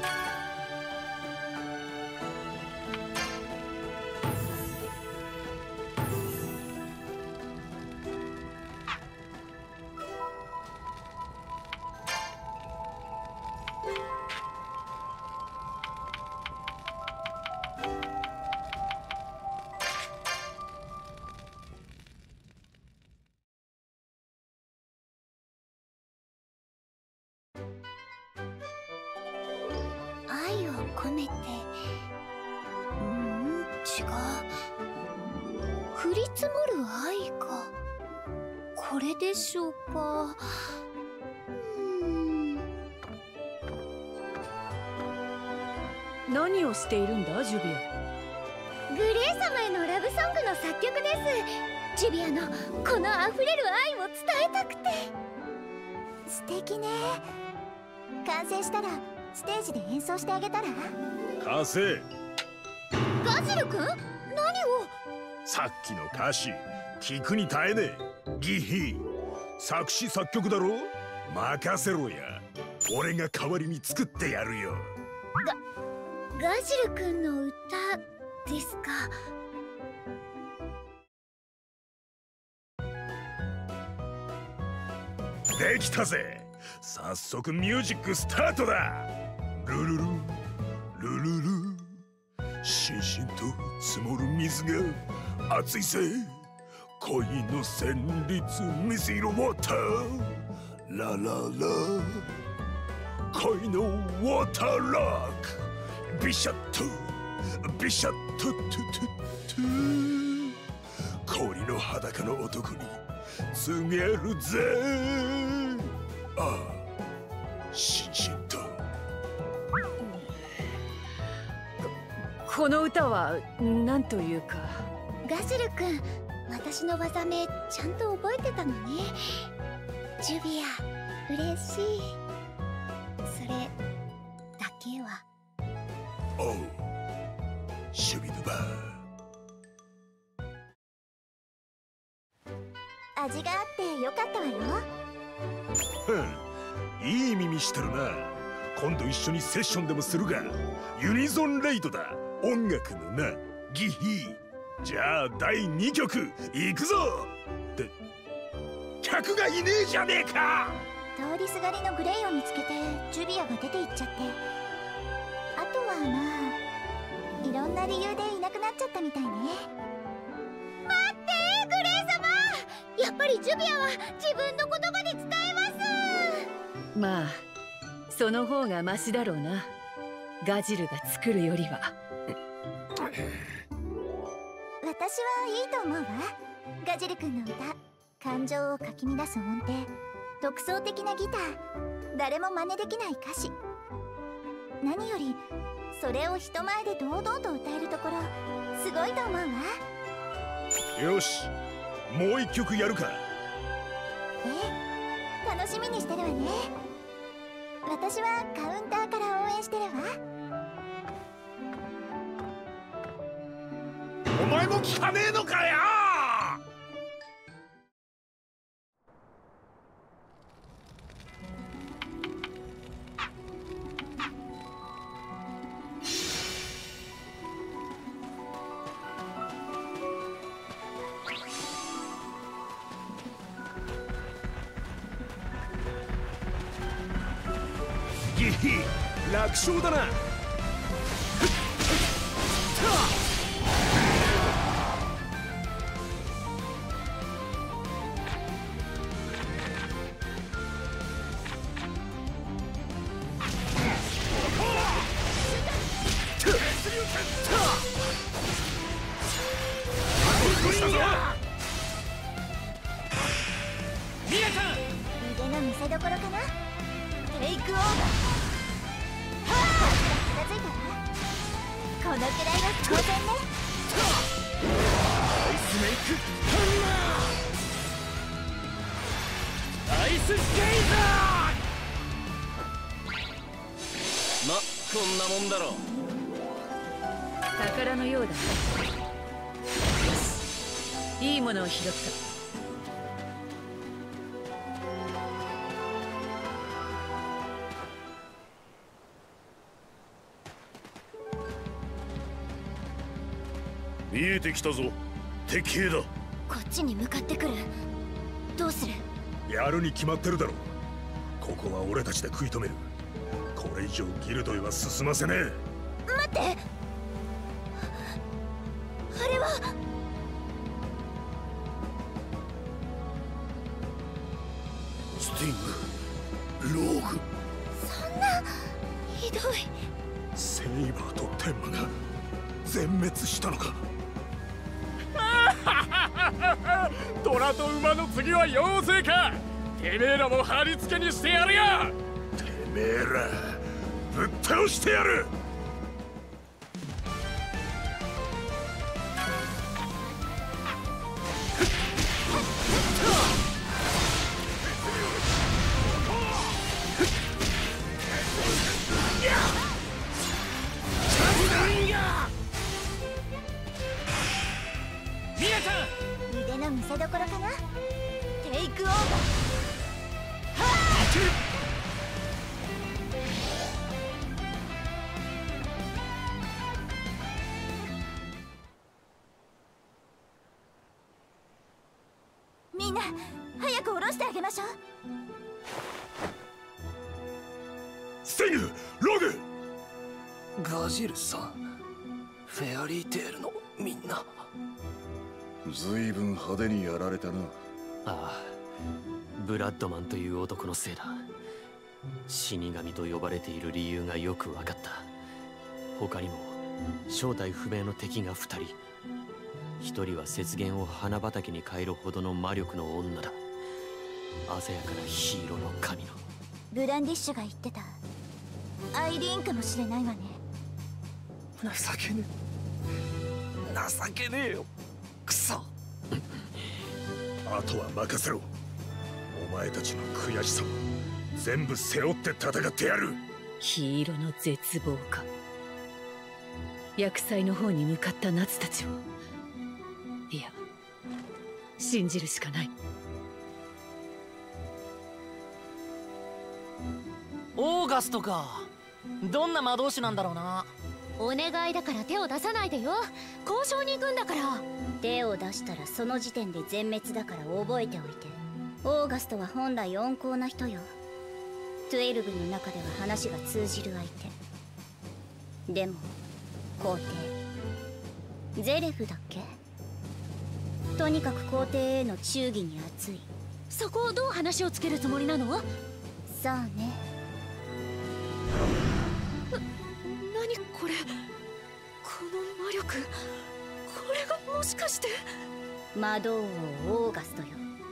愛を込めて。うーん、違う。降り積もる愛か。これでしょうか。うーん。 何をしているんだジュビア。 グレイ様へのラブソングの作曲です。ジュビアのこの溢れる愛を伝えたくて。素敵ね。完成したらステージで演奏してあげたら。 完成。 ガジル君、何を。 さっきの歌詞聞くに耐えねえ。ギヒ作詞作曲だろ。任せろや。俺が代わりに作ってやるよ。 ガガジル君の歌ですか。 できたぜ。早速ミュージックスタートだ。ルルルルルル、しんしんと積もる水が熱いぜ。恋の旋律水色ウォーターラララ、恋のウォーターロックビシャッとビシャッとトゥトゥトゥ、氷の裸の男に告げるぜ。ああ、しんしんと。 この歌は何というか。 ガジル君、私の技名ちゃんと覚えてたのね。ジュビア、嬉しい。それだけは。 おう、シュビドバー。味があってよかったわよ。 ふん、いい耳してるな。今度一緒にセッションでもするが。ユニゾンレイドだ、音楽のな。ギヒー。じゃあだいにきょく行くぞ。って客がいねえじゃねえか。 通りすがりのグレイを見つけてジュビアが出て行っちゃって、あとはまあいろんな理由でいなくなっちゃったみたいね。待ってグレイ様、やっぱりジュビアは自分の言葉で伝えます。 まあその方がマシだろうな。ガジルが作るよりは。 私はいいと思うわ。ガジル君の歌、感情をかき乱す音程、独創的なギター、誰も真似できない歌詞。何よりそれを人前で堂々と歌えるところ、すごいと思うわ。 よし、もう一曲やるか。 え、楽しみにしてるわね。私はカウンターから応援してるわ。 お前も聞かねえのかよ。ギヒ、楽勝だな。 腕の見せどころかな。テイクオーバー。はあ、片付いたわ。このくらいは当然ね。 アイスメイクハンマー、アイススケイザー。ま、こんなもんだろう。 宝のようだね。よし、いいものを拾った。 見えてきたぞ、敵兵だ。 こっちに向かってくる。どうする？ やるに決まってるだろう。ここは俺たちで食い止める。これ以上ギルドへは進ませねえ。 待って、あれはスティング、ローグ。 そんなひどい。 セイバーとテンマが全滅したのか。 虎と馬の次は妖精か。てめえらも貼り付けにしてやるよ。 てめえらぶっ倒してやる。 腕の見せどころかな。テイクオーバー。はあ、みんな早く下ろしてあげましょう。 スティング、ログ。 ガジルさん、フェアリーテールのみんな。 ずいぶん派手にやられたな。 ああ、ブラッドマンという男のせいだ。死神と呼ばれている理由がよく分かった。他にも正体不明の敵が二人。一人は雪原を花畑に変えるほどの魔力の女だ。鮮やかなヒーローの神の。 ブランディッシュが言ってたアイリーンかもしれないわね。 情けね。 情けねえよ、クソ。 あとは任せろ。お前たちの悔しさを全部背負って戦ってやる。 黄色の絶望か。厄災の方に向かった夏たちを、いや信じるしかない。 オーガストか。どんな魔導士なんだろうな。 お願いだから手を出さないでよ。交渉に行くんだから。 手を出したらその時点で全滅だから覚えておいて。オーガストは本来温厚な人よ。トゥエルブの中では話が通じる相手。でも皇帝ゼレフだっけ。とにかく皇帝への忠義に熱い。 そこをどう話をつけるつもりなの？ さあね。 何これ、この魔力、これがもしかして魔導王オーガストよ。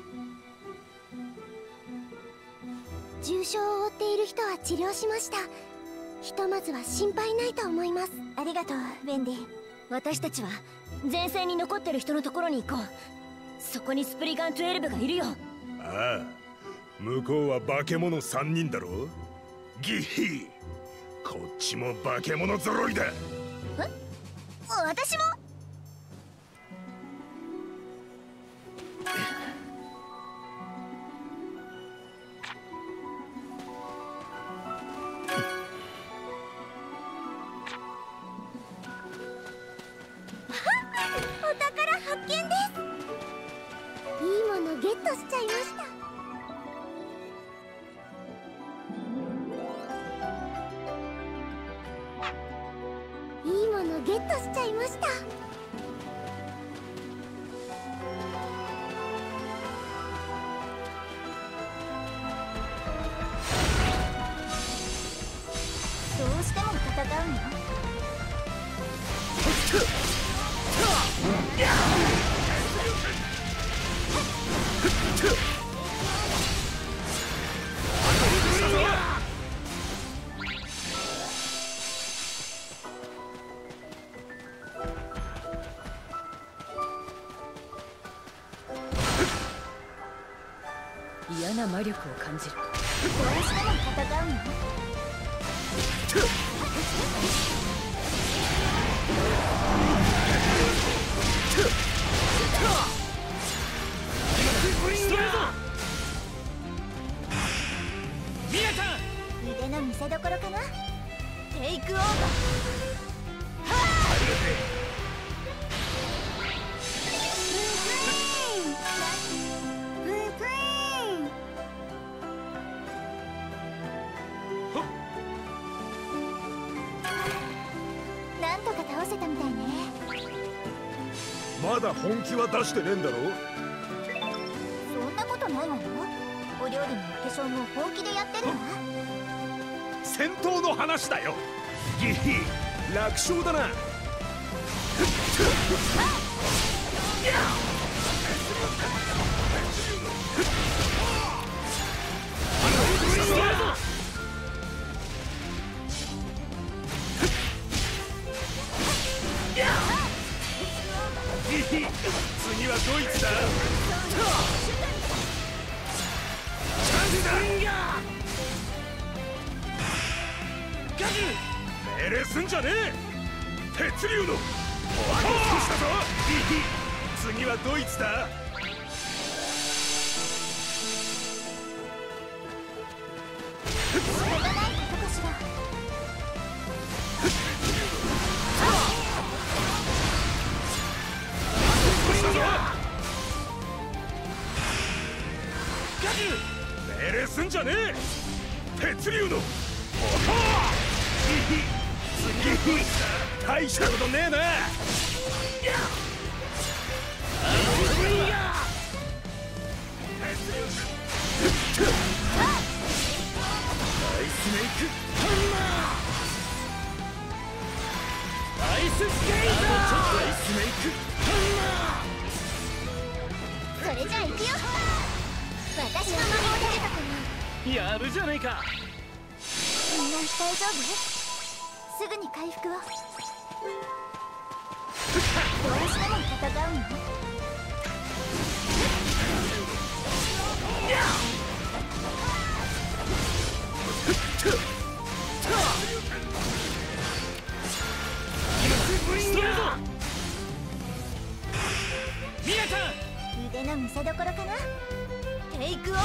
重傷を負っている人は治療しました。ひとまずは心配ないと思います。 ありがとうウェンディ。私たちは前線に残ってる人のところに行こう。そこにスプリガンじゅうにがいるよ。 ああ、向こうは化け物さんにんだろ。ギッヒー、こっちも化け物揃いだ。え、 私も。お宝発見です。いいものゲットしちゃいました。いいものゲットしちゃいました。どうしても戦うの？ 嫌な魔力を感じる。 どうしても戦うの？ ミヤちゃん、 腕の見せ所かな。テイクオーバー。なんとか倒せたみたいね。 まだ本気は出してねえんだろ。 そんなことないわよ。お料理もお化粧も本気でやってるわ。 戦闘の話だよ。ギッヒー、楽勝だな。ギッヒー、次はドイツだ。チャンスだ。ガジュ、命令すんじゃねえ。鉄竜のお後少しだぞ。ギッヒー、次はドイツだ。 仕方ないことかしら。 少しだぞ。ガジュ、命令すんじゃねえ。鉄竜のおほギッヒー、次は大したことねえな。アイスメイクハンマー、アイススケーター、アイスメイクハそれじゃあ行くよ。私の魔法で出たかな。 やるじゃねえか。 みんな大丈夫？すぐに回復を。 うしても戦うの？ ミヤちゃん、 腕の見せ所かな。テイクオーバー。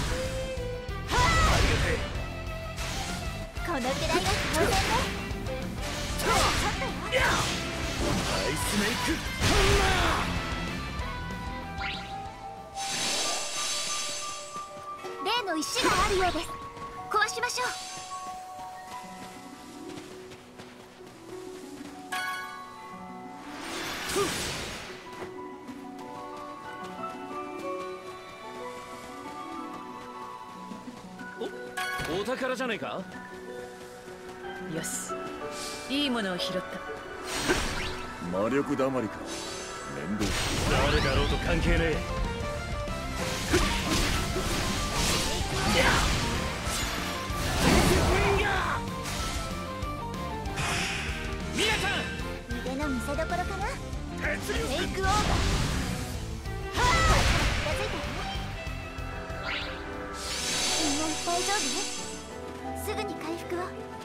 ありがてえ。 このくらいが当然ね。ちょっとよ。 アイスメイク例の石があるようです。壊しましょう。 お宝じゃねえか。 よし、いいものを拾った。 魔力だまりか。面倒。 誰だろうと関係ねえ。 ミヤちゃん、 腕の見せ所かな。 鉄流テイクオーバー。はあ、近づいたよ。みんな大丈夫？すぐに回復を。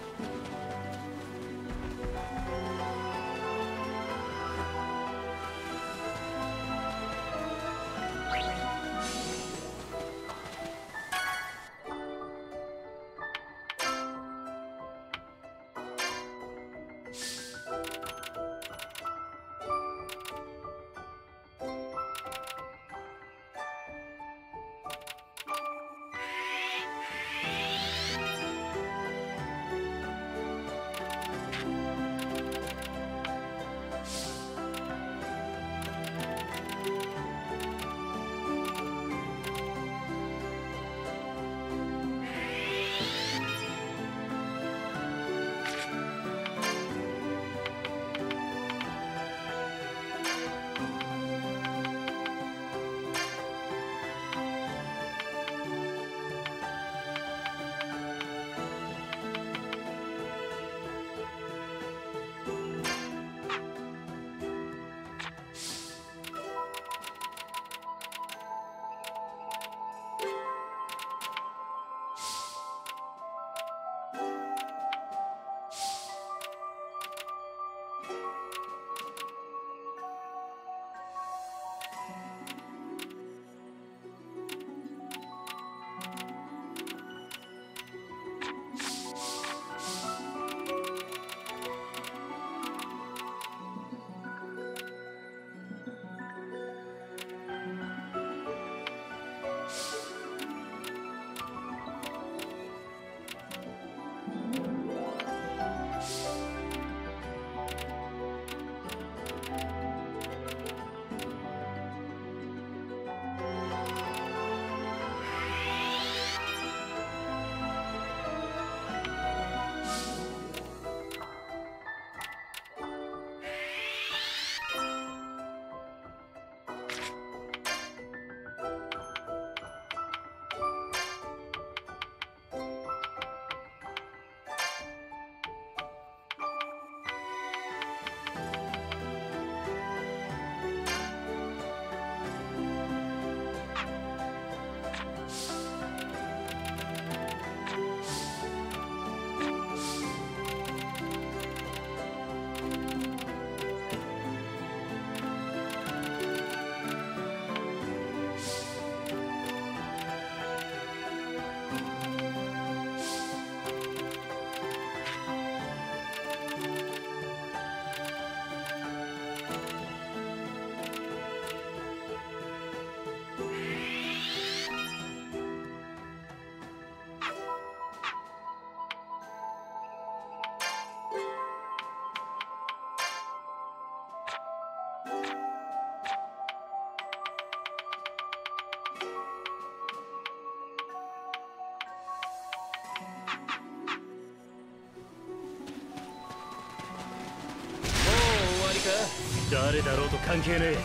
誰だろうと関係ねえ。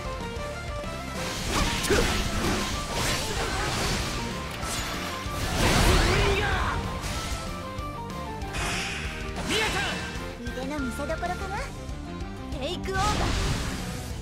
腕の見せ所かな。テイクオーバー。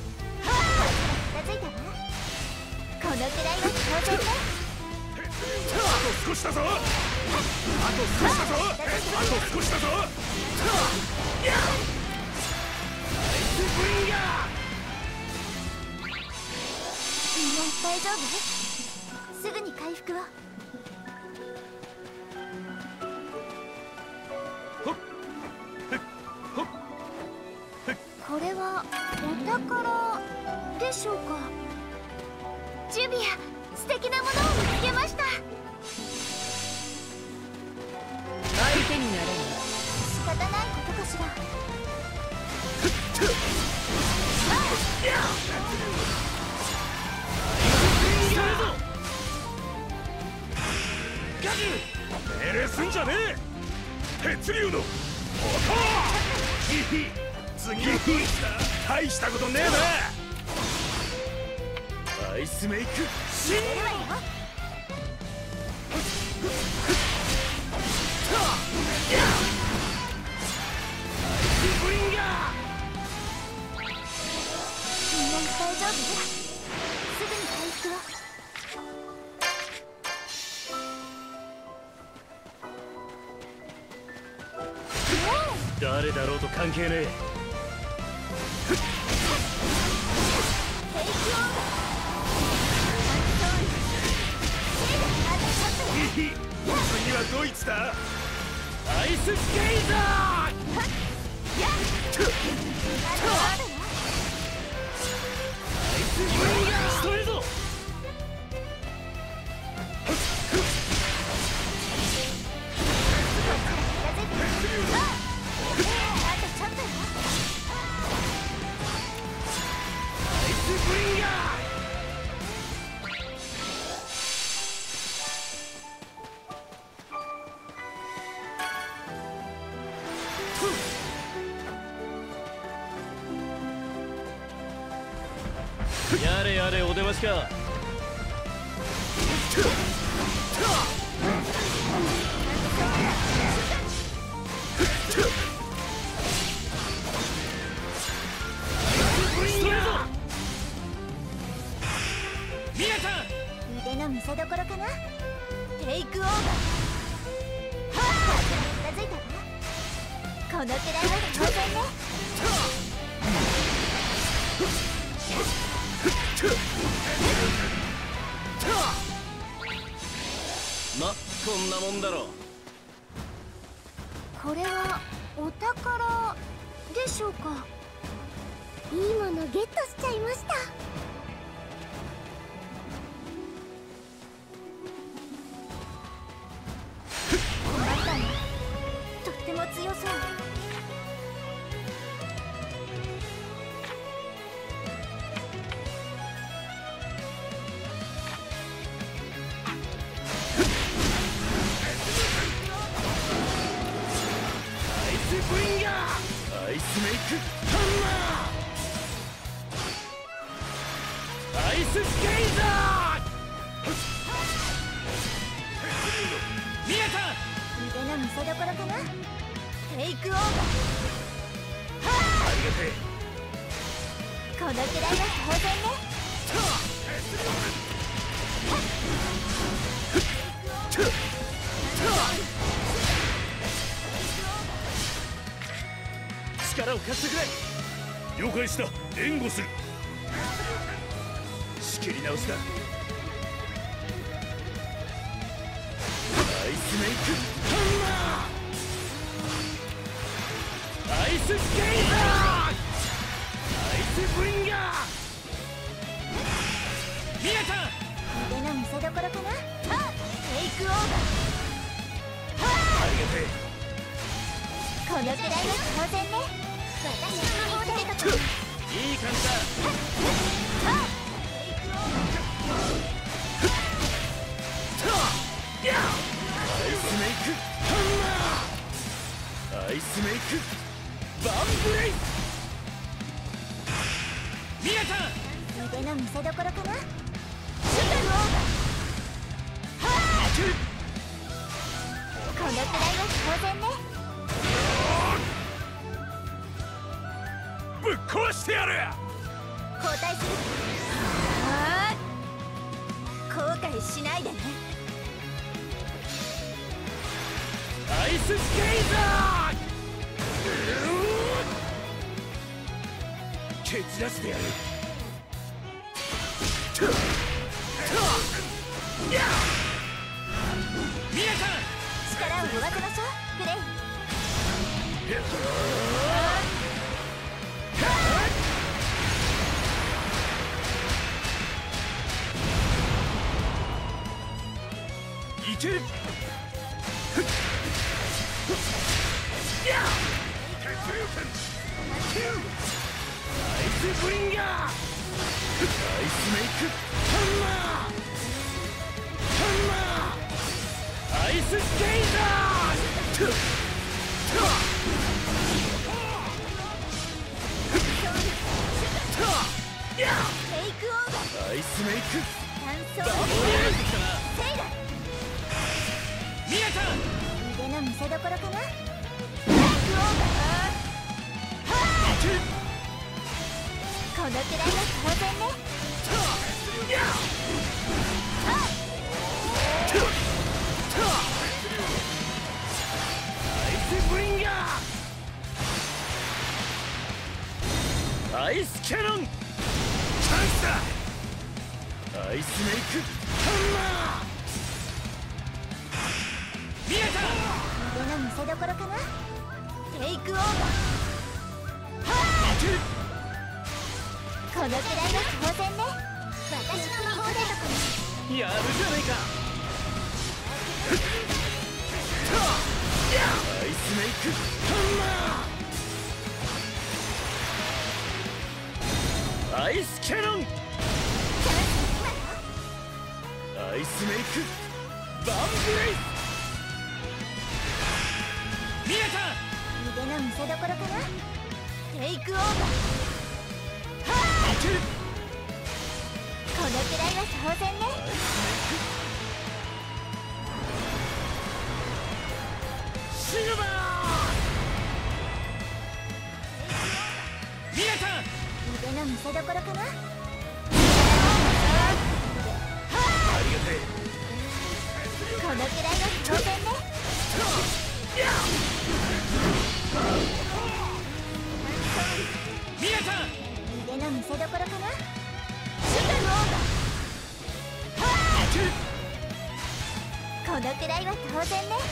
づいたわ。このくらいは当然ね。 あと少しだぞ。あと少しだぞ。あと少しだぞ。やっナイスブリンガー。 みんな大丈夫？すぐに回復を。これはお宝でしょうか。ジュビア、素敵なものを見つけました。 相手になれる。 仕方ないことかしら。 命令すんじゃねえ。鉄竜の次大したことねえな。アイスメイクシン。ブリンガー。 みんな大丈夫？すぐに回復を。 誰だろうと関係ねえ。 次はドイツだ。 アイススケイザー。仕留めるぞ。やれやれお出ましか。ミヤさん、 腕の見せ所かな。テイクオーバー。近づいたわ。このくらいは当然ね。 ま、こんなもんだろ。 これはお宝でしょうか。いいものゲットしちゃいました。困ったね。とっても強そう。 ブリンガー。アイスメイクハンマー。アイススケイザー。 ミヤさん、 腕の見せ所かな。テイクオーバー。 ありがてえ。 このくらいは当然ね。 力を貸してくれ。 了解した。援護する。 仕切り直しだ。アイスメイクハンマー。アイススケイザー。アイスブリンガー。ミヤさん、 腕の見せ所かな。テイクオーバー。 ありがてえ。 このくらいは当然ね。私の魔法で出たと。 いい感じだ。アイスメイクハンマー。アイスメイクバンブレイ。ミヤさん、 腕の見せ所かな。テイクオーバー。このくらいは当然ね。 ぶっ壊してやる。 交代する。 たりしないでね。 アイススケイザー、蹴散らしてやる。 ミヤさん、力を弱くましょう、グレイ。 いける。アイスブリンガー、アイスメイクハンマー、ハンマー、アイススケイザー。 メイクオーバー、 アイスメイク乾燥ダブルセイラ。 ミヤさん、 腕の見せ所かな。メイクオーバー、このくらいは当然ね。 アイスブリンガー、アイスキャノン、チャンスだ。アイスメイクハンマー。ミヤさん、 腕の見せ所かな。テイクオーバー、 いける。 このくらいは当然ね。私の魔法でやるじゃないか。アイスメイクハンマー、アイスキャノン、アイスメイクバンブレイス。ミヤさん、 腕の見せ所かな。テイクオーバー、 いける。 このくらいは当然ね。 シルバー。ミヤさん、 腕の見せ所かな。 ありがてえ。 このくらいは当然ね。 ミヤさん、 腕の見せ所かな。シュガルオーバー、このくらいは当然ね。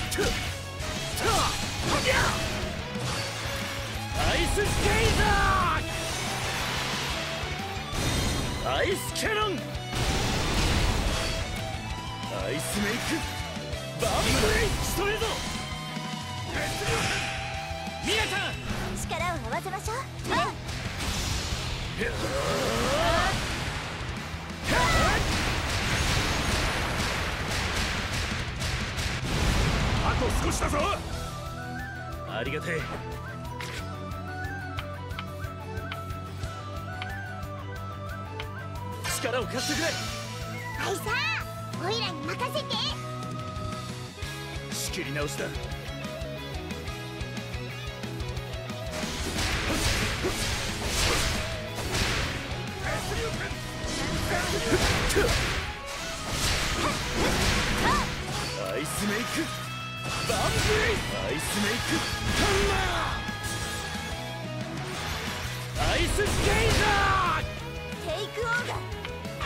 アイススケイザー、アイスキャノン、アイスメイクバンブレイストレート。ミヤさん、 力を合わせましょう。 あと少しだぞ。ありがてえ。力を貸してくれ。 アイサー、オイラに任せて。 仕切り直しだ。アイスメイクバンブレイス、アイスメイクハンマー、アイススケイザー、 テイクオーバー、 アイ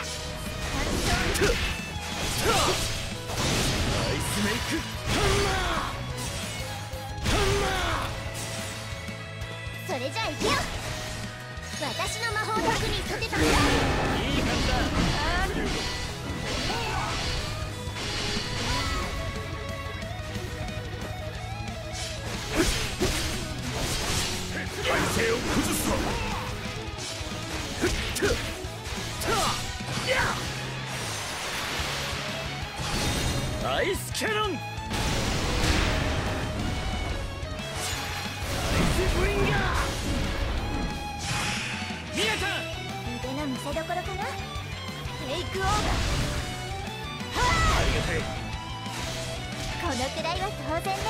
スメイクハンマー、ハンマそれじゃあ行くよ。私の魔法の国に立てたんだ。いい感じだ。体勢を崩すぞ。アイスキャノン、アイスブリンガー。ミヤさん、 腕の見せ所かな。テイクオーバー、 ありがたい。 このくらいは当然ね。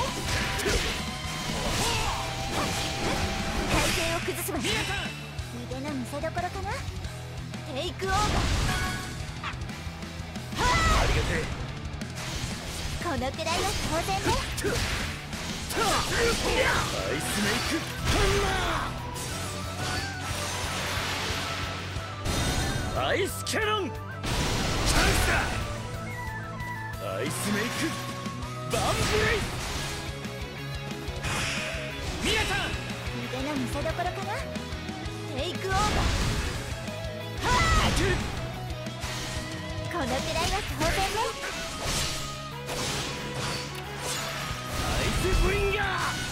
体勢を崩すわね。腕の見せ所かな。テイクオーバー、 りがてえ。 このくらいは当然ね。 アイスメイクハンマー。アイスキャノンチャンスだ。アイスメイクバンブレイス。ミヤさん腕の見せ所かな。テイクオーバー。はあ、このくらいは当然ね。 アイスブリンガー。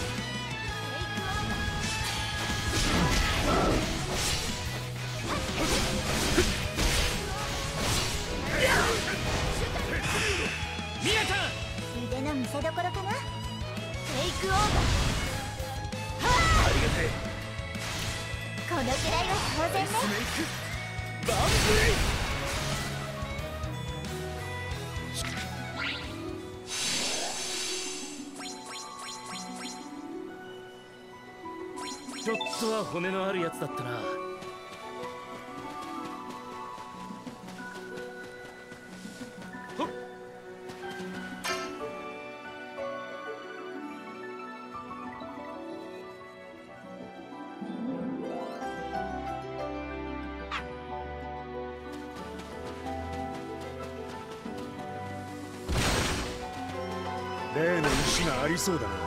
ミヤさん腕の見せ所かな。テイクオーバー。 ありがてえ。 このくらいは当然ね。 アイスメイクバンブレイス。 ちょっとは骨のあるやつだったな。 例の石がありそうだな。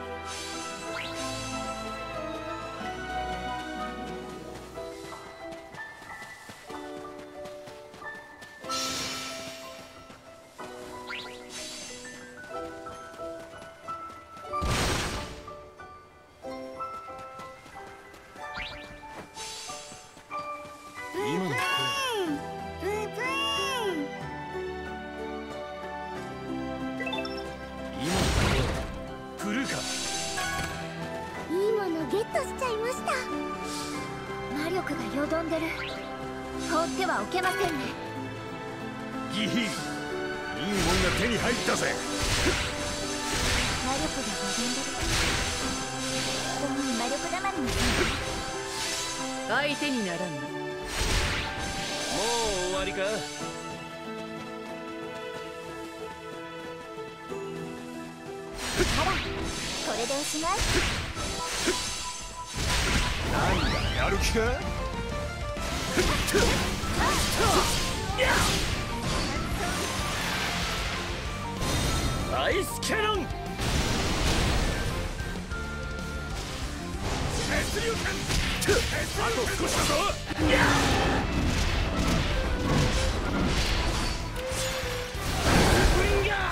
相手にならんな。もう終わりか。 あら、これでおしまい。 なんだ、やる気か。 アイスキャノン。熱量感。あと少しだぞ。ブリンガー。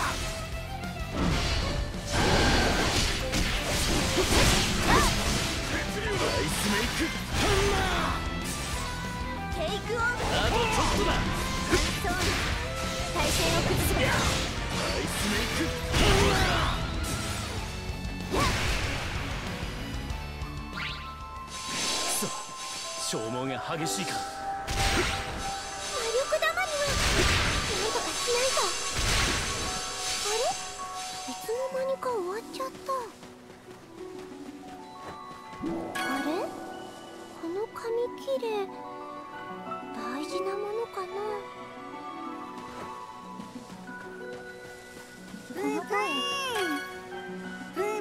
アイスメイクハンマー。テイクオーバー。 あとちょっとだ。 体勢を崩すな。 アイスメイクハンマー。 消耗が激しいか。 魔力玉にはなんとかしないと。あれ、いつの間にか終わっちゃった。あれ、この紙切れ大事なものかな。ブーブーンブーブーン。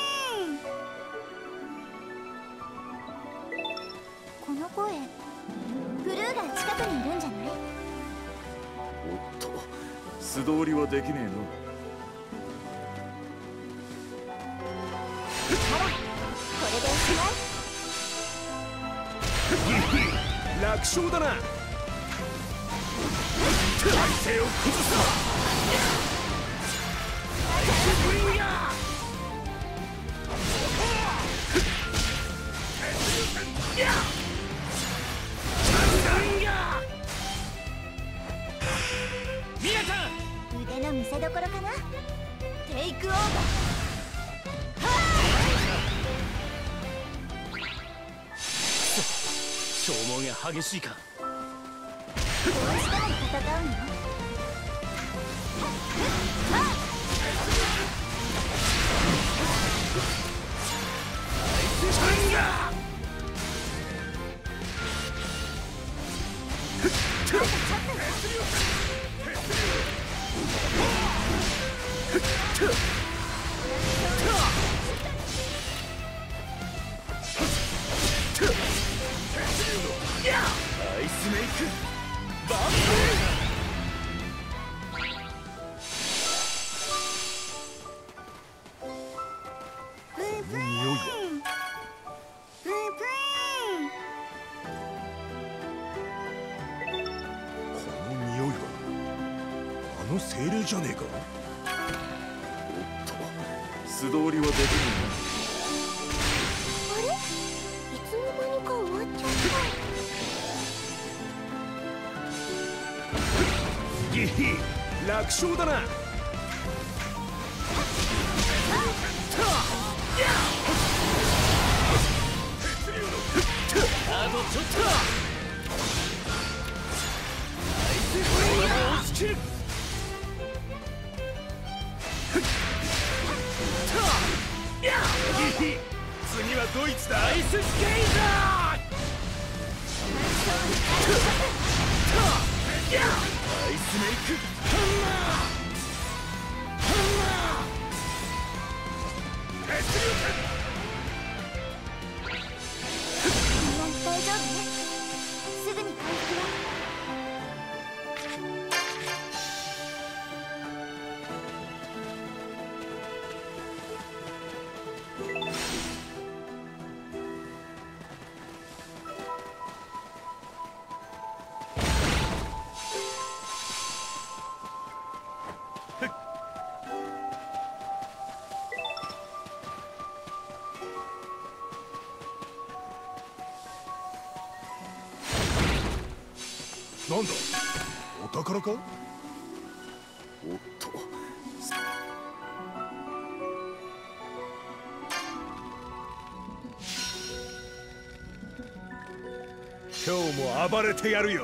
この声、ブルーが近くにいるんじゃない？ おっと、素通りはできねえの。 あら、これでおしまい。 楽勝だな。 体勢を崩すな。アイスブリンガー。ミヤさん腕の見せ所かな。テイクオーバー。 消耗が激しいか。 どうしても戦うの？ バップンプン匂いはプンプこの匂いはあの精霊じゃねえか。 素通りはできるな。 あれ、いつの間にか終わっちゃった。 ギヒ楽勝だな。 あとちょっと。アイスブリンガーを押し切る。次はドイツだ。アイススケイザー。アイスメイクハンマー。ハンマー。鉄力。 みんな大丈夫ね。すぐに回復は。 なんだ、お宝か。 おっと、 今日も暴れてやるよ。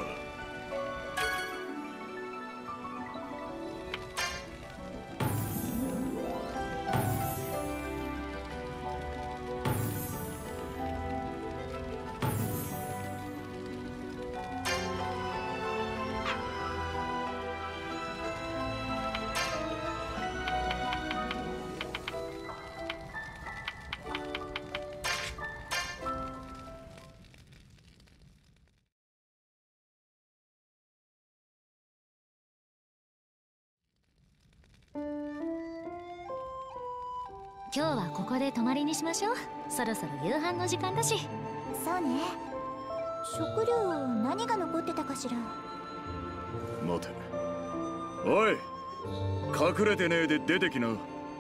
今日はここで泊まりにしましょう。そろそろ夕飯の時間だし。 そうね。食料何が残ってたかしら。 待て。おい、隠れてねえで出てきな。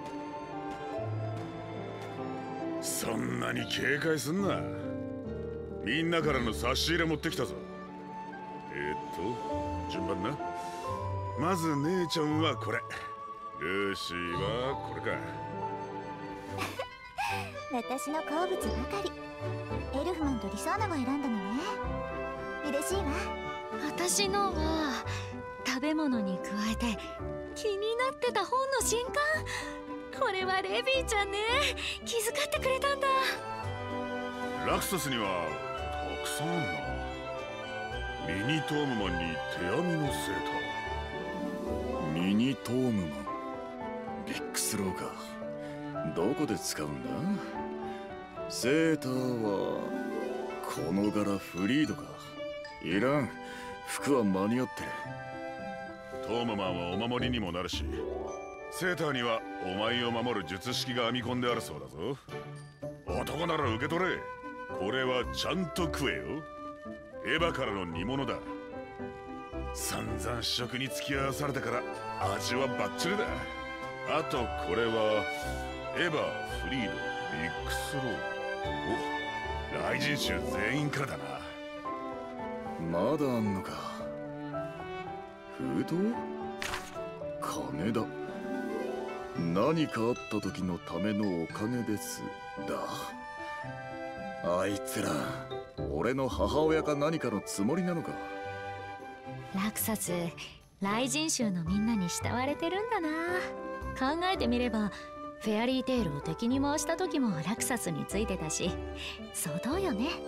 そんなに警戒すんな。みんなからの差し入れ持ってきたぞ。えー、っと順番な。まず姉ちゃんはこれ、ルーシーはこれか。 私の好物ばかり。エルフマンとリサーナが選んだのね。嬉しいわ。 私のは食べ物に加えて気になってた本の新刊。これはレビーちゃんね。気遣ってくれたんだ。 ラクサスにはたくさんあんな。ミニトームマンに手編みのセーター。 ミニトームマン、ビッグスローか。どこで使うんだ。セーターはこの柄フリードか。いらん、服は間に合ってる。 トームマンはお守りにもなるし、セーターにはお前を守る術式が編み込んであるそうだぞ。男なら受け取れ。これはちゃんと食えよ。エヴァからの煮物だ。散々試食に付き合わされたから味はバッチリだ。あとこれはエヴァ、フリード、ビッグスロー。お、雷神衆全員からだな。 まだあんのか。封筒？金だ。何かあった時のためのお金ですだ。あいつら俺の母親か何かのつもりなのか。 ラクサス、雷神衆のみんなに慕われてるんだな。考えてみればフェアリーテールを敵に回した時もラクサスについてたし、相当よね。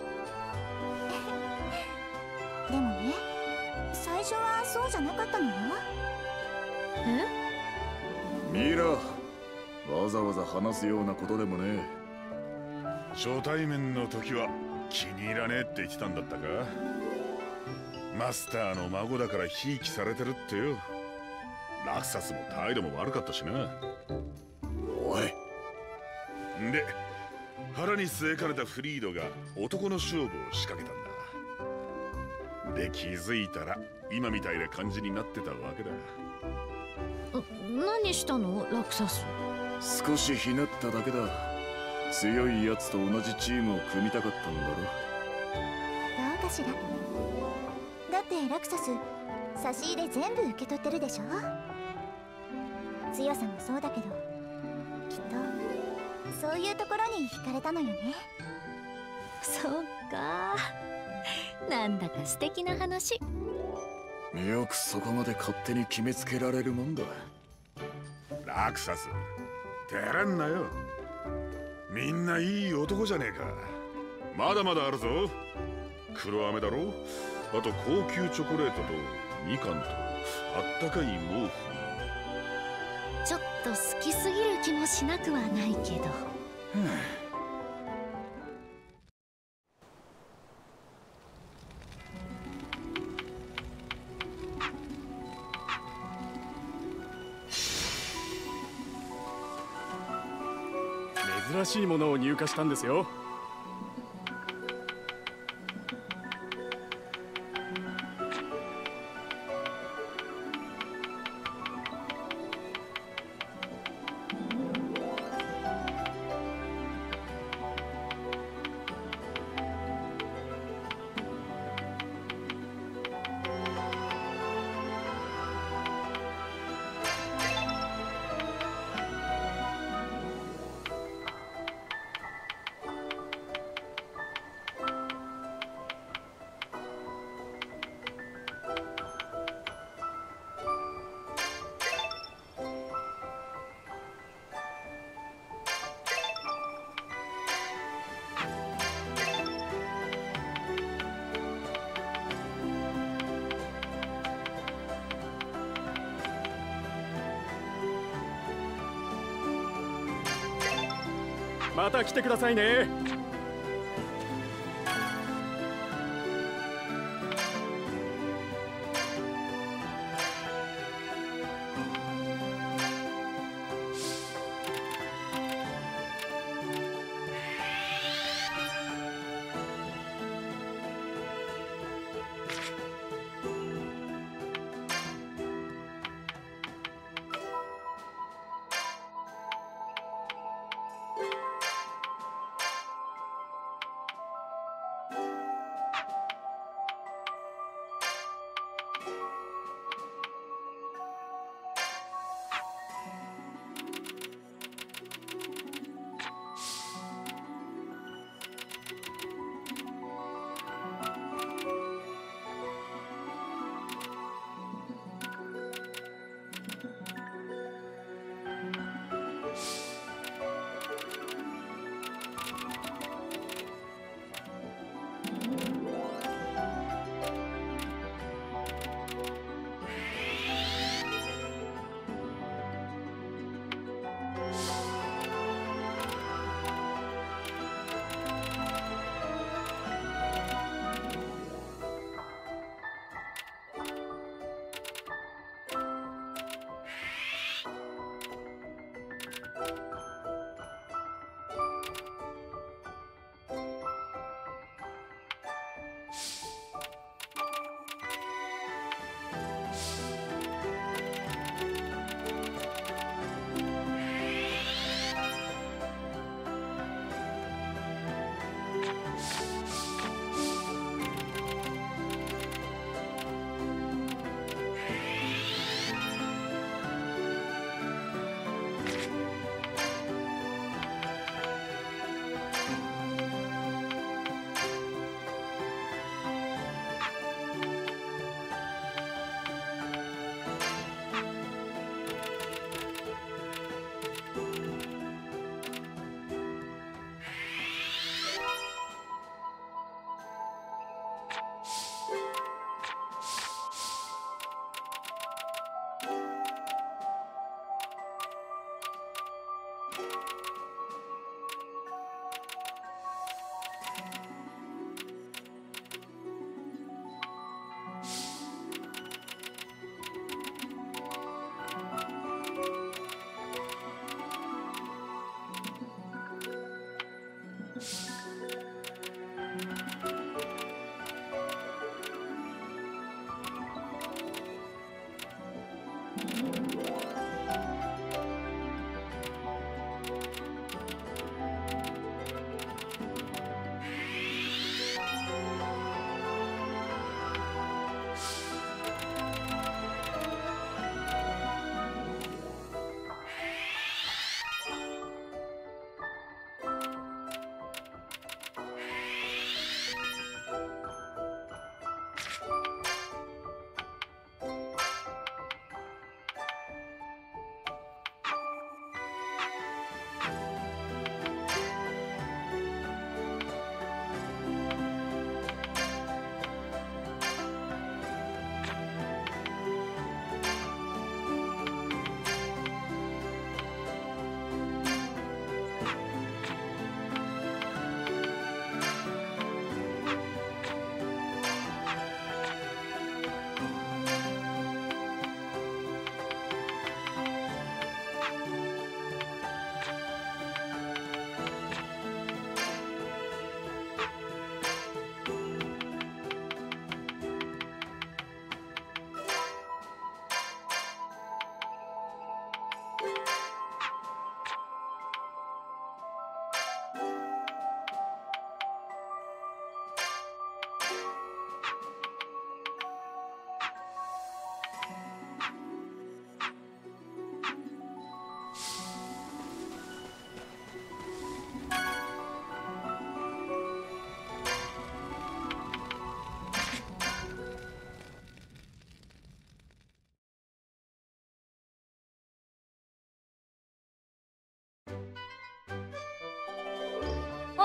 でもね、最初はそうじゃなかったのよ。 え？ ミラ、わざわざ話すようなことでもねえ。 初対面の時は気に入らねえって言ってたんだったか。 マスターの孫だからひいきされてるってよ。ラクサスも態度も悪かったしな。 おい。 で腹に据えかねたフリードが男の勝負を仕掛けたんだ。で気づいたら今みたいな感じになってたわけだ。 何したのラクサス？ 少しひねっただけだ。強いやつと同じチームを組みたかったんだろ。 どうかしら。だってラクサス差し入れ全部受け取ってるでしょ。強さもそうだけどきっとそういうところに惹かれたのよね。 そっか、なんだか素敵な話。 よくそこまで勝手に決めつけられるもんだ。 ラクサス照れんなよ。みんないい男じゃねえか。まだまだあるぞ。黒飴だろ、あと高級チョコレートとみかんとあったかい毛布。 ちょっと好きすぎる気もしなくはないけど。 珍しいものを入荷したんですよ。また来てくださいね。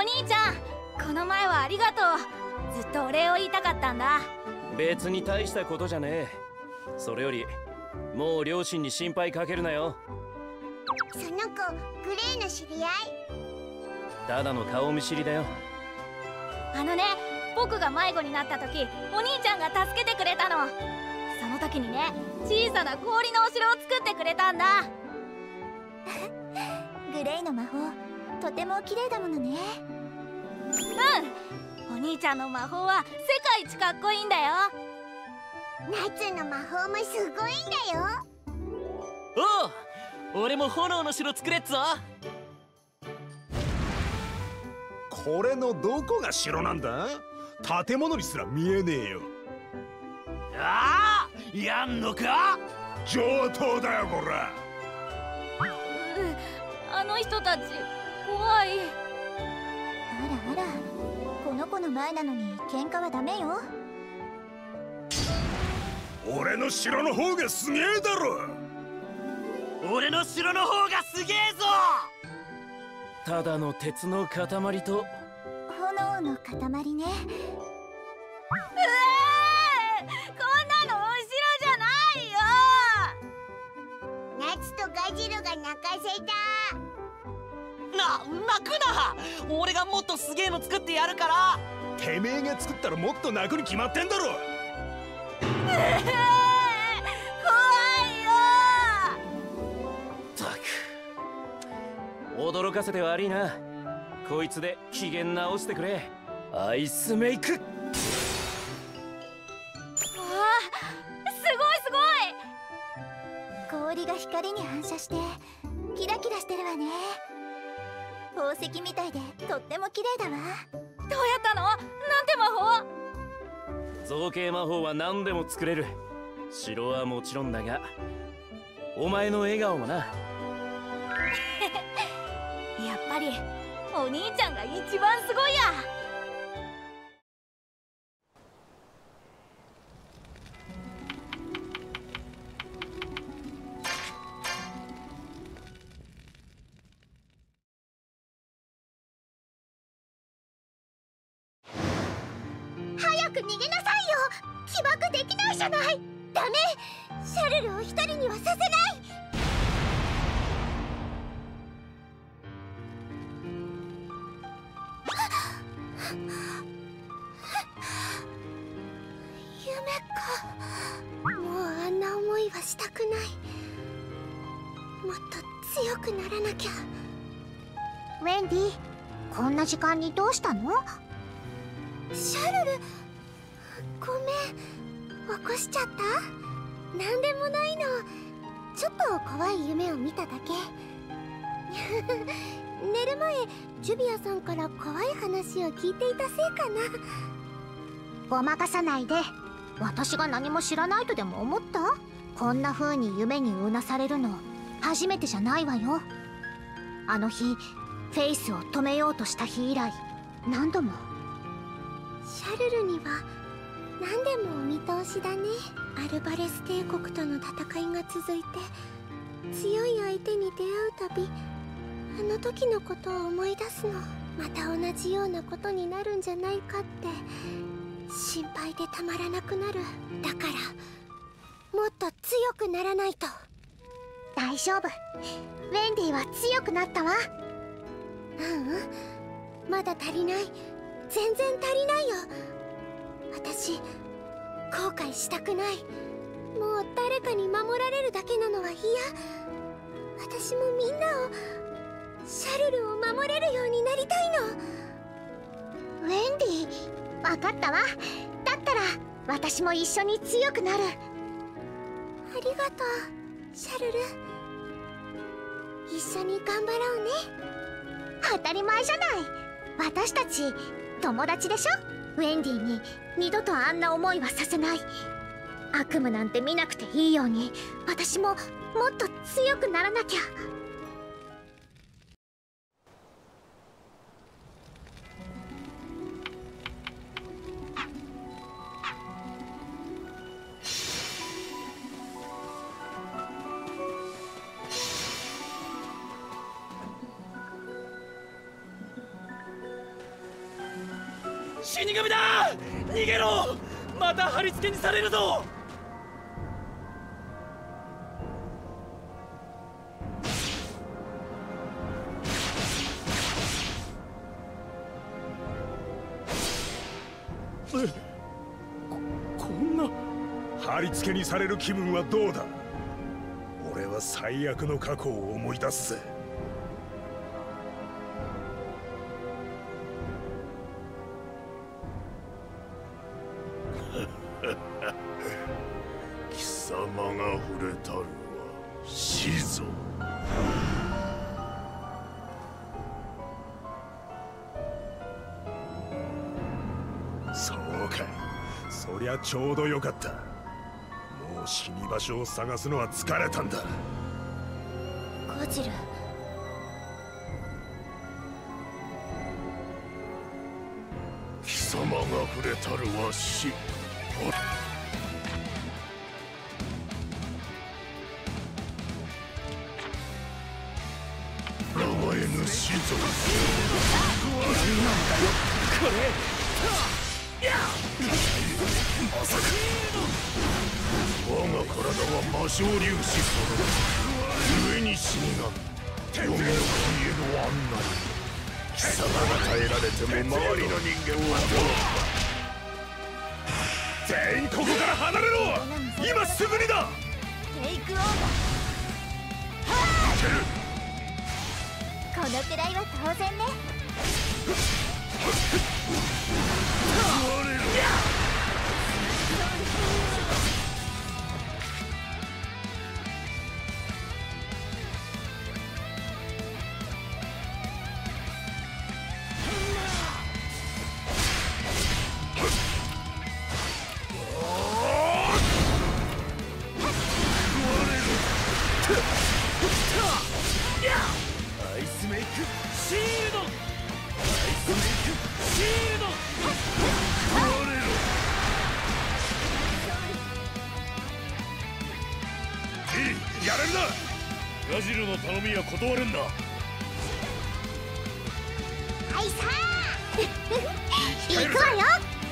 兄ちゃん、この前はありがとう。ずっとお礼を言いたかったんだ。 別に大したことじゃねえ。それよりもう両親に心配かけるなよ。 その子グレーの知り合い？ ただの顔見知りだよ。 あのね、僕が迷子になった時、お兄ちゃんが助けてくれたの。その時にね、小さな氷のお城を作ってくれたんだ。グレーの魔法、とても綺麗だものね。うん、お兄ちゃんの魔法は世界一かっこいいんだよ。夏の魔法もすごいんだよ。 おう、俺も炎の城作れっぞ。 これのどこが城なんだ？建物にすら見えねえよ。 ああ、やんのか？ 上等だよこら。 あの人たち怖い。あらあら、この子の前なのに喧嘩はダメよ。 俺の城の方がすげえだろ。 俺の城の方がすげえぞ。 ただの鉄の塊と炎の塊ね。うわー、こんなのお城じゃないよ。夏とガジルが泣かせた。 な、泣くな。俺がもっとすげえの作ってやるから。 てめえが作ったらもっと泣くに決まってんだろ。 驚かせて悪いな。こいつで機嫌直してくれ。アイスメイク。わあ、 すごいすごい。氷が光に反射してキラキラしてるわね。宝石みたいでとっても綺麗だわ。どうやったの？なんて魔法？ 造形魔法は何でも作れる。城はもちろんだが、お前の笑顔もな。 やっぱりお兄ちゃんが一番すごいや。早く逃げなさいよ。起爆できないじゃない。ダメ、シャルルを一人にはさせない。夢か。もうあんな思いはしたくない。もっと強くならなきゃ。ウェンディ、こんな時間にどうしたの？シャルル、ごめん、起こしちゃった？なんでもないの。ちょっと怖い夢を見ただけ。寝る前、ジュビアさんから怖い話を聞いていたせいかな。ごまかさないで。私が何も知らないとでも思った？こんな風に夢にうなされるの初めてじゃないわよ。あの日フェイスを止めようとした日以来何度も。シャルルには何でもお見通しだね。アルバレス帝国との戦いが続いて、強い相手に出会うたびあの時のことを思い出すの。また同じようなことになるんじゃないかって心配でたまらなくなる。だからもっと強くならないと。大丈夫、ウェンディは強くなったわ。ううん、まだ足りない。全然足りないよ。私後悔したくない。もう誰かに守られるだけなのは嫌。私もみんなを、シャルルを守れるようになりたいの。ウェンディ、分かったわ。だったら私も一緒に強くなる。ありがとう、シャルル。一緒に頑張ろうね。当たり前じゃない。私たち友達でしょ。ウェンディに二度とあんな思いはさせない。悪夢なんて見なくていいように私ももっと強くならなきゃ。 死神だ。逃げろ。また貼り付けにされるぞ。 え、こ、こんな貼り付けにされる気分はどうだ。俺は最悪の過去を思い出すぜ。 貴様が触れたるは死ぞ。 そうか、そりゃちょうどよかった。もう死に場所を探すのは疲れたんだ。 ゴジル、 貴様が触れたるは死。名前の死ぞ。 これまさか我が体は魔性粒子その故に死神、黄泉の国への案内。貴様が耐えられても周りの人間はどうだ。 全員ここから離れろ。今すぐにだ。 テイクオーバー。このくらいは当然ね。 アイスメイクシールド。アイスメイクシールド。 いい、やれるな。ガジルの頼みは断るんだ。 はいさあ行くわよ。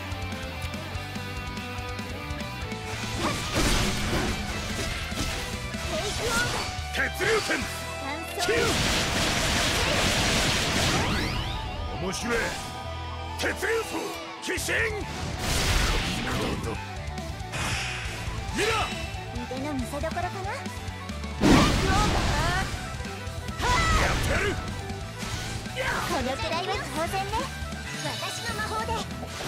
血流剣面白い。血流層鬼神ミラ。 腕の見せ所かな。やってる。 このくらいは当然ね。私の魔法で。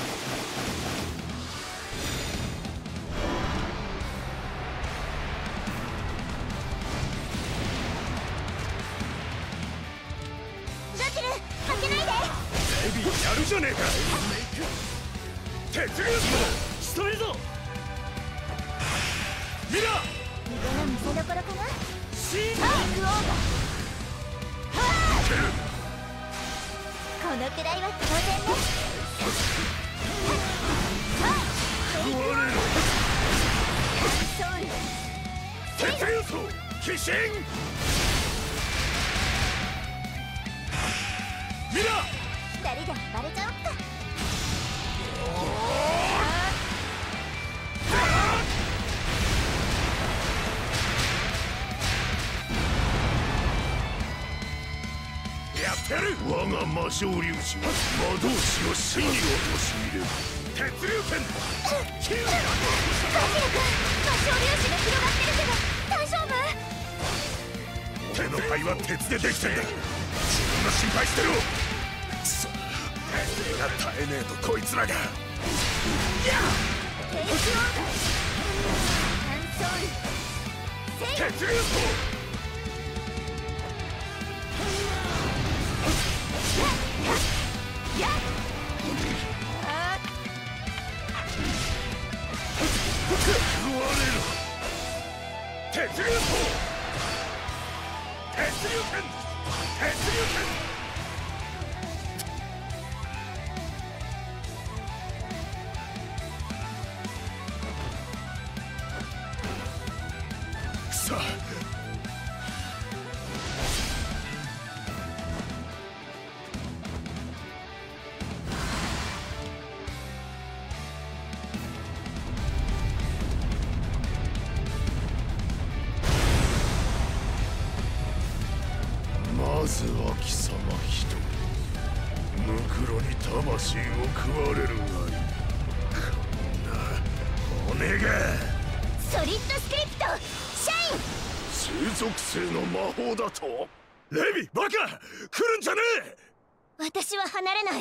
ガジル負けないで。 エビやるじゃねえか。鉄流層仕留めるぞ。ミラ。 腕の見せ所かな。 シータイクオーバー。このくらいは当然ね。 鉄流層鬼神ミラ。 二人で暴れちゃおっか。 やってる。我が魔性粒子は魔導士を死に陥れる。鉄流剣ガジル君、魔性粒子が広がってるけど大丈夫？ 手の肺は鉄でできてんだ。自分の心配してろ。くそ、手が耐えねえとこいつらが。 テイクオーバー。乾燥鉄流層やっ食われろ。鉄流層鉄流剣鉄流剣さあ黒に魂を食われるがいい。こんな骨が。 ソリッドスクリプトシャイン。 生属性の魔法だと。レビ、バカ、来るんじゃねえ。 私は離れない。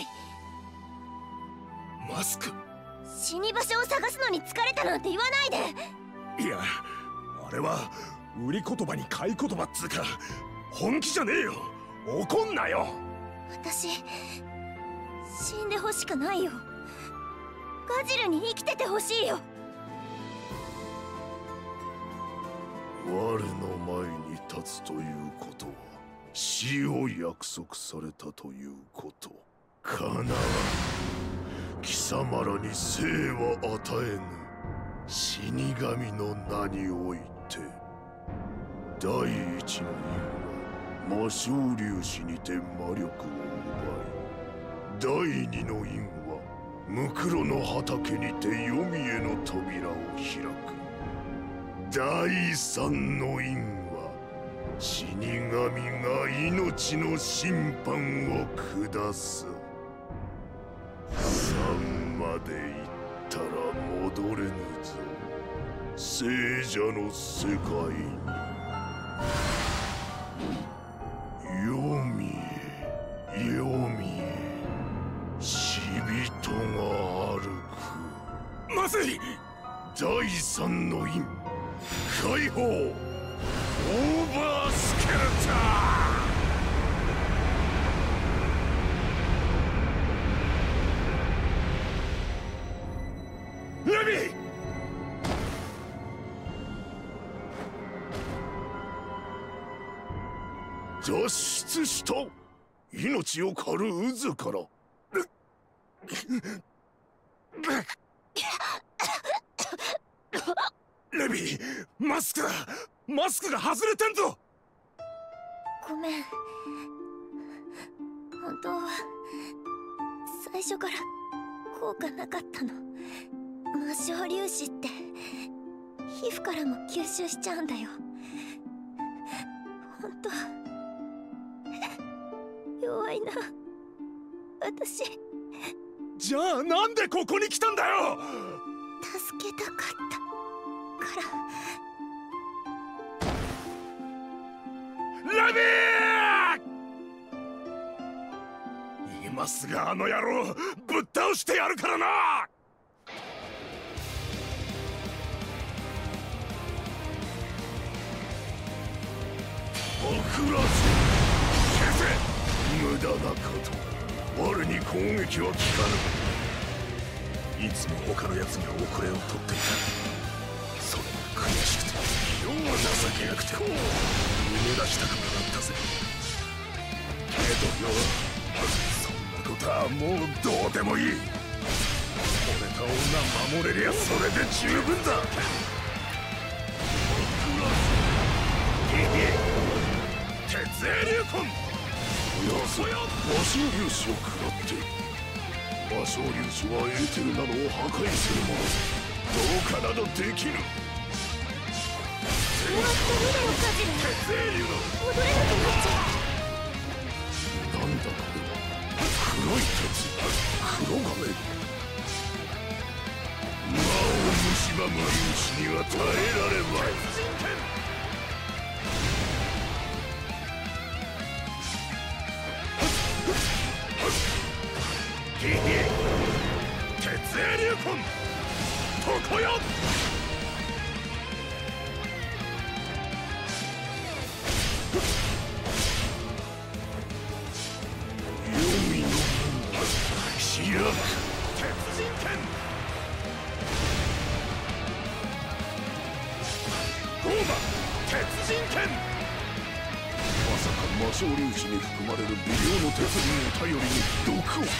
マスク。 死に場所を探すのに疲れたなんて言わないで。 いや、あれは売り言葉に買い言葉っつうか、本気じゃねえよ。怒んなよ。 私死んでほしくないよ。ガジルに生きててほしいよ。 我の前に立つということは死を約束されたということ。かなわん。貴様らに生は与えぬ。死神の名において第一の因は魔性粒子にて魔力を奪い、第二の因は無黒の畑にて黄泉への扉を開く、第三の因は死神が命の審判を下す。三まで行ったら戻れぬぞ、聖者の世界に。黄泉へ黄泉へ死人が歩く。まずい。第三の因解放、オーバースケルター。レビー、脱出した。命を狩る渦から。レビー、マスクだ。マスクが外れてんぞ。 ごめん。本当は最初から効果なかったの。魔性粒子って皮膚からも吸収しちゃうんだよ。本当弱いな私。 じゃあなんでここに来たんだよ。 助けたかったから。 レビー！今すぐあの野郎ぶっ倒してやるからな。遅らせ消せ。無駄なこと。我に攻撃は効かぬ。いつも他の奴が遅れを取っていた。それが悔しくて、今日は情けなくて逃げ出したくなったぜ。けどよ、そんなことはもうどうでもいい。惚れた女守れりゃそれで十分だ。鉄英流魂。やつ魔性粒子を食らっている。魔性粒子はエーテルなどを破壊するもの。どうかなどできぬ。 終わったみだよカジル。 鉄英流の戻れなくなっちゃう。なんだこれは。黒い鉄、黒亀。魔を蝕む粒子には耐えられまい。鉄英流魂、ここよ。黄泉の門が開く。鉄人剣。ゴーマ鉄人剣。まさか魔性粒子に含まれる微量の鉄分を頼りに毒を食った。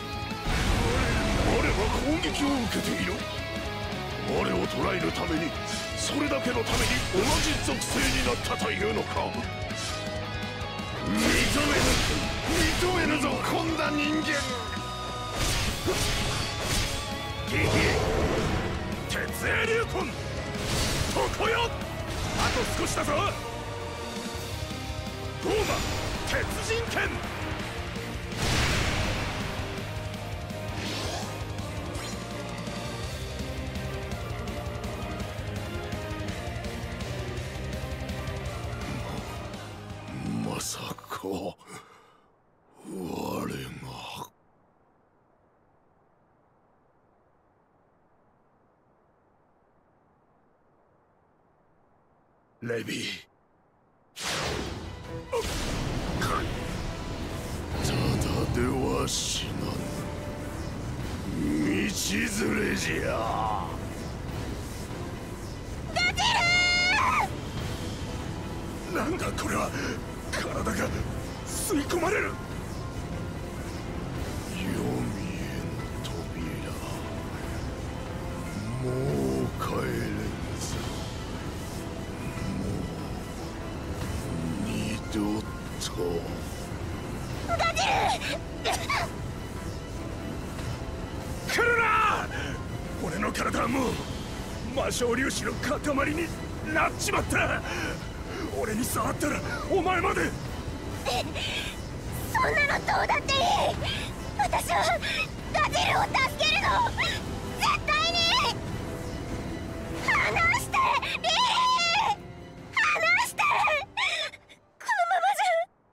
我は攻撃を受けている。我を捕らえるために、それだけのために同じ属性になったというのか。認めぬ認めぬぞ、こんな人間。ゲヘ鉄英流魂、ここよ。あと少しだぞ。ゴーマ鉄人剣。 レビー。ただでは死なぬ。道連れじゃ。 ガジルー！なんだこれは。体が吸い込まれる。黄泉への扉、もう帰れんぞ。もう二度と。 ガジル来るな！俺の体はもう魔性粒子の塊になっちまった。俺に触ったらお前まで。 そんなのどうだっていい。私はガジルを助けるの。絶対に。離してリー！離して。このままじ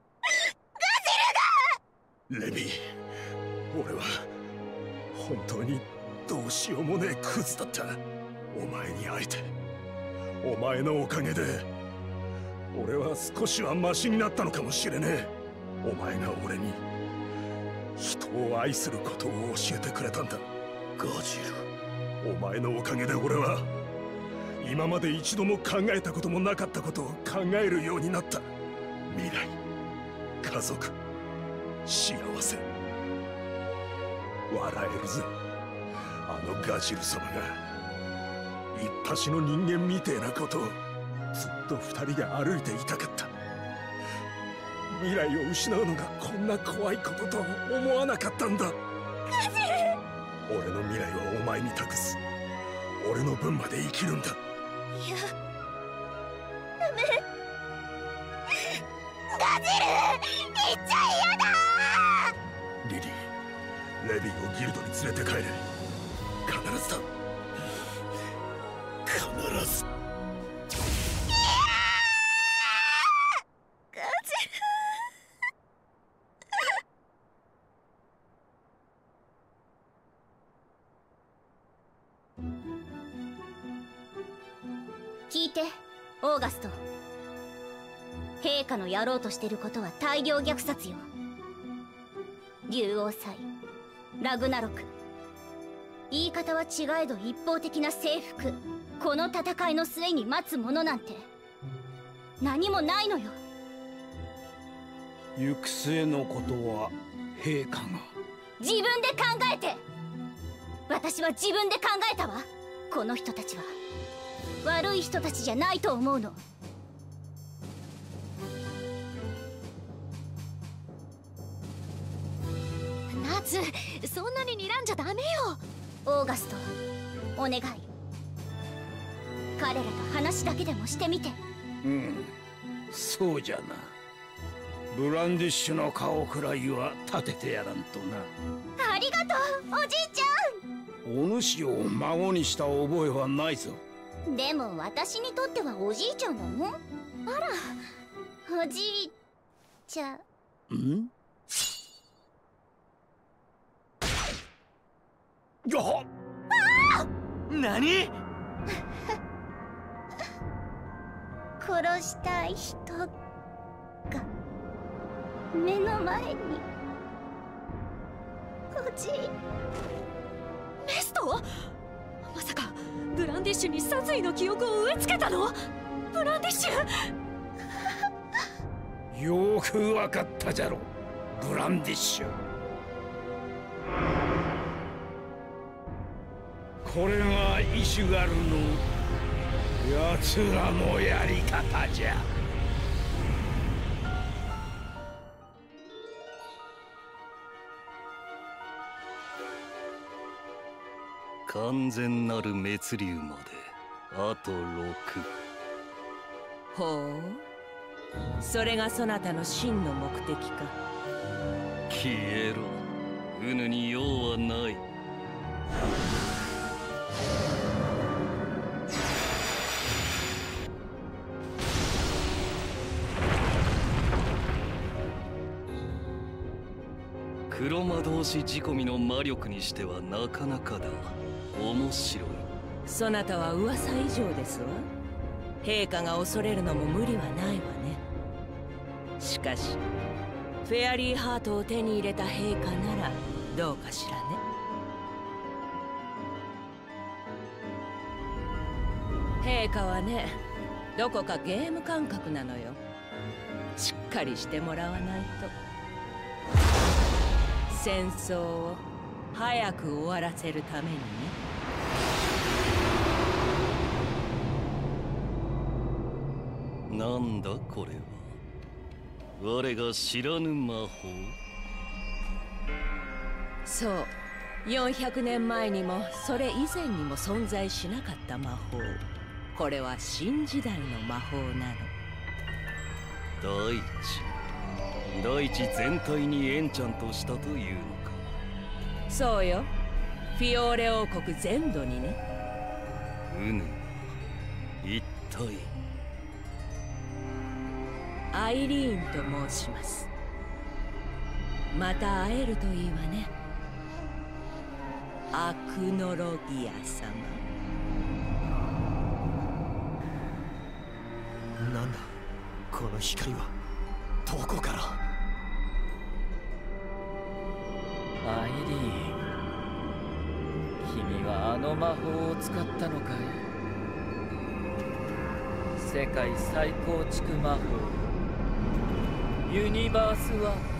ゃガジルが。 レビー、俺は本当にどうしようもねえクズだった。お前に会えて、お前のおかげで俺は少しはマシになったのかもしれねえ。お前が俺に人を愛することを教えてくれたんだ。ガジル、お前のおかげで俺は今まで一度も考えたこともなかったことを考えるようになった。未来、家族、幸せ、笑えるぜ。あのガジル様が一発の人間みてえなことをずっと二人で歩いていたかった。未来を失うのがこんな怖いことと思わなかったんだ。ガジル、 俺の未来はお前に託す。俺の分まで生きるんだ。いや、ダメ。ガジル、言っちゃ嫌だ。 リリー、レビーをギルドに連れて帰れ。必ずだ。必ず。 聞いて、オーガスト。陛下のやろうとしてることは大量虐殺よ。竜王祭、ラグナロク。言い方は違えど一方的な征服。この戦いの末に待つものなんて何もないのよ。 行く末のことは陛下が。 自分で考えて。私は自分で考えたわ。この人たちは悪い人たちじゃないと思うの。 ナツ、そんなに睨んじゃダメよ。 オーガスト、お願い。彼らと話だけでもしてみて。 うん、そうじゃな。ブランディッシュの顔くらいは立ててやらんとな。 ありがとう、おじいちゃん。 お主を孫にした覚えはないぞ。 でも私にとってはおじいちゃんだもん。あら、おじいちゃん。 ん？ よっ！ああ！何？ 殺したい人が目の前に。おじい。 メスト？まさかブランディッシュに殺意の記憶を植え付けたの？ブランディッシュ。よくわかったじゃろ、ブランディッシュ。これがイシュガルの奴らのやり方じゃ。 完全なる滅竜まであとろく。 ほう、それがそなたの真の目的か。 消えろ、うぬに用はない。黒魔導士仕込みの魔力にしてはなかなかだ。面白い。 そなたは噂以上ですわ。 陛下が恐れるのも無理はないわね。しかしフェアリーハートを手に入れた陛下ならどうかしらね。陛下はね、どこかゲーム感覚なのよ。しっかりしてもらわないと。戦争を早く終わらせるためにね。 なんだこれは。我が知らぬ魔法。 そう、よんひゃくねんまえにもそれ以前にも存在しなかった魔法。これは新時代の魔法なの。 大地大地全体にエンチャントしたというのか。 そうよ、フィオーレ王国全土にね。 うぬ一体。 アイリーンと申します。また会えるといいわね、アクノロギア様。 なんだこの光は。どこから。 アイリーン、君はあの魔法を使ったのかい。世界再構築魔法ユニバースワープ。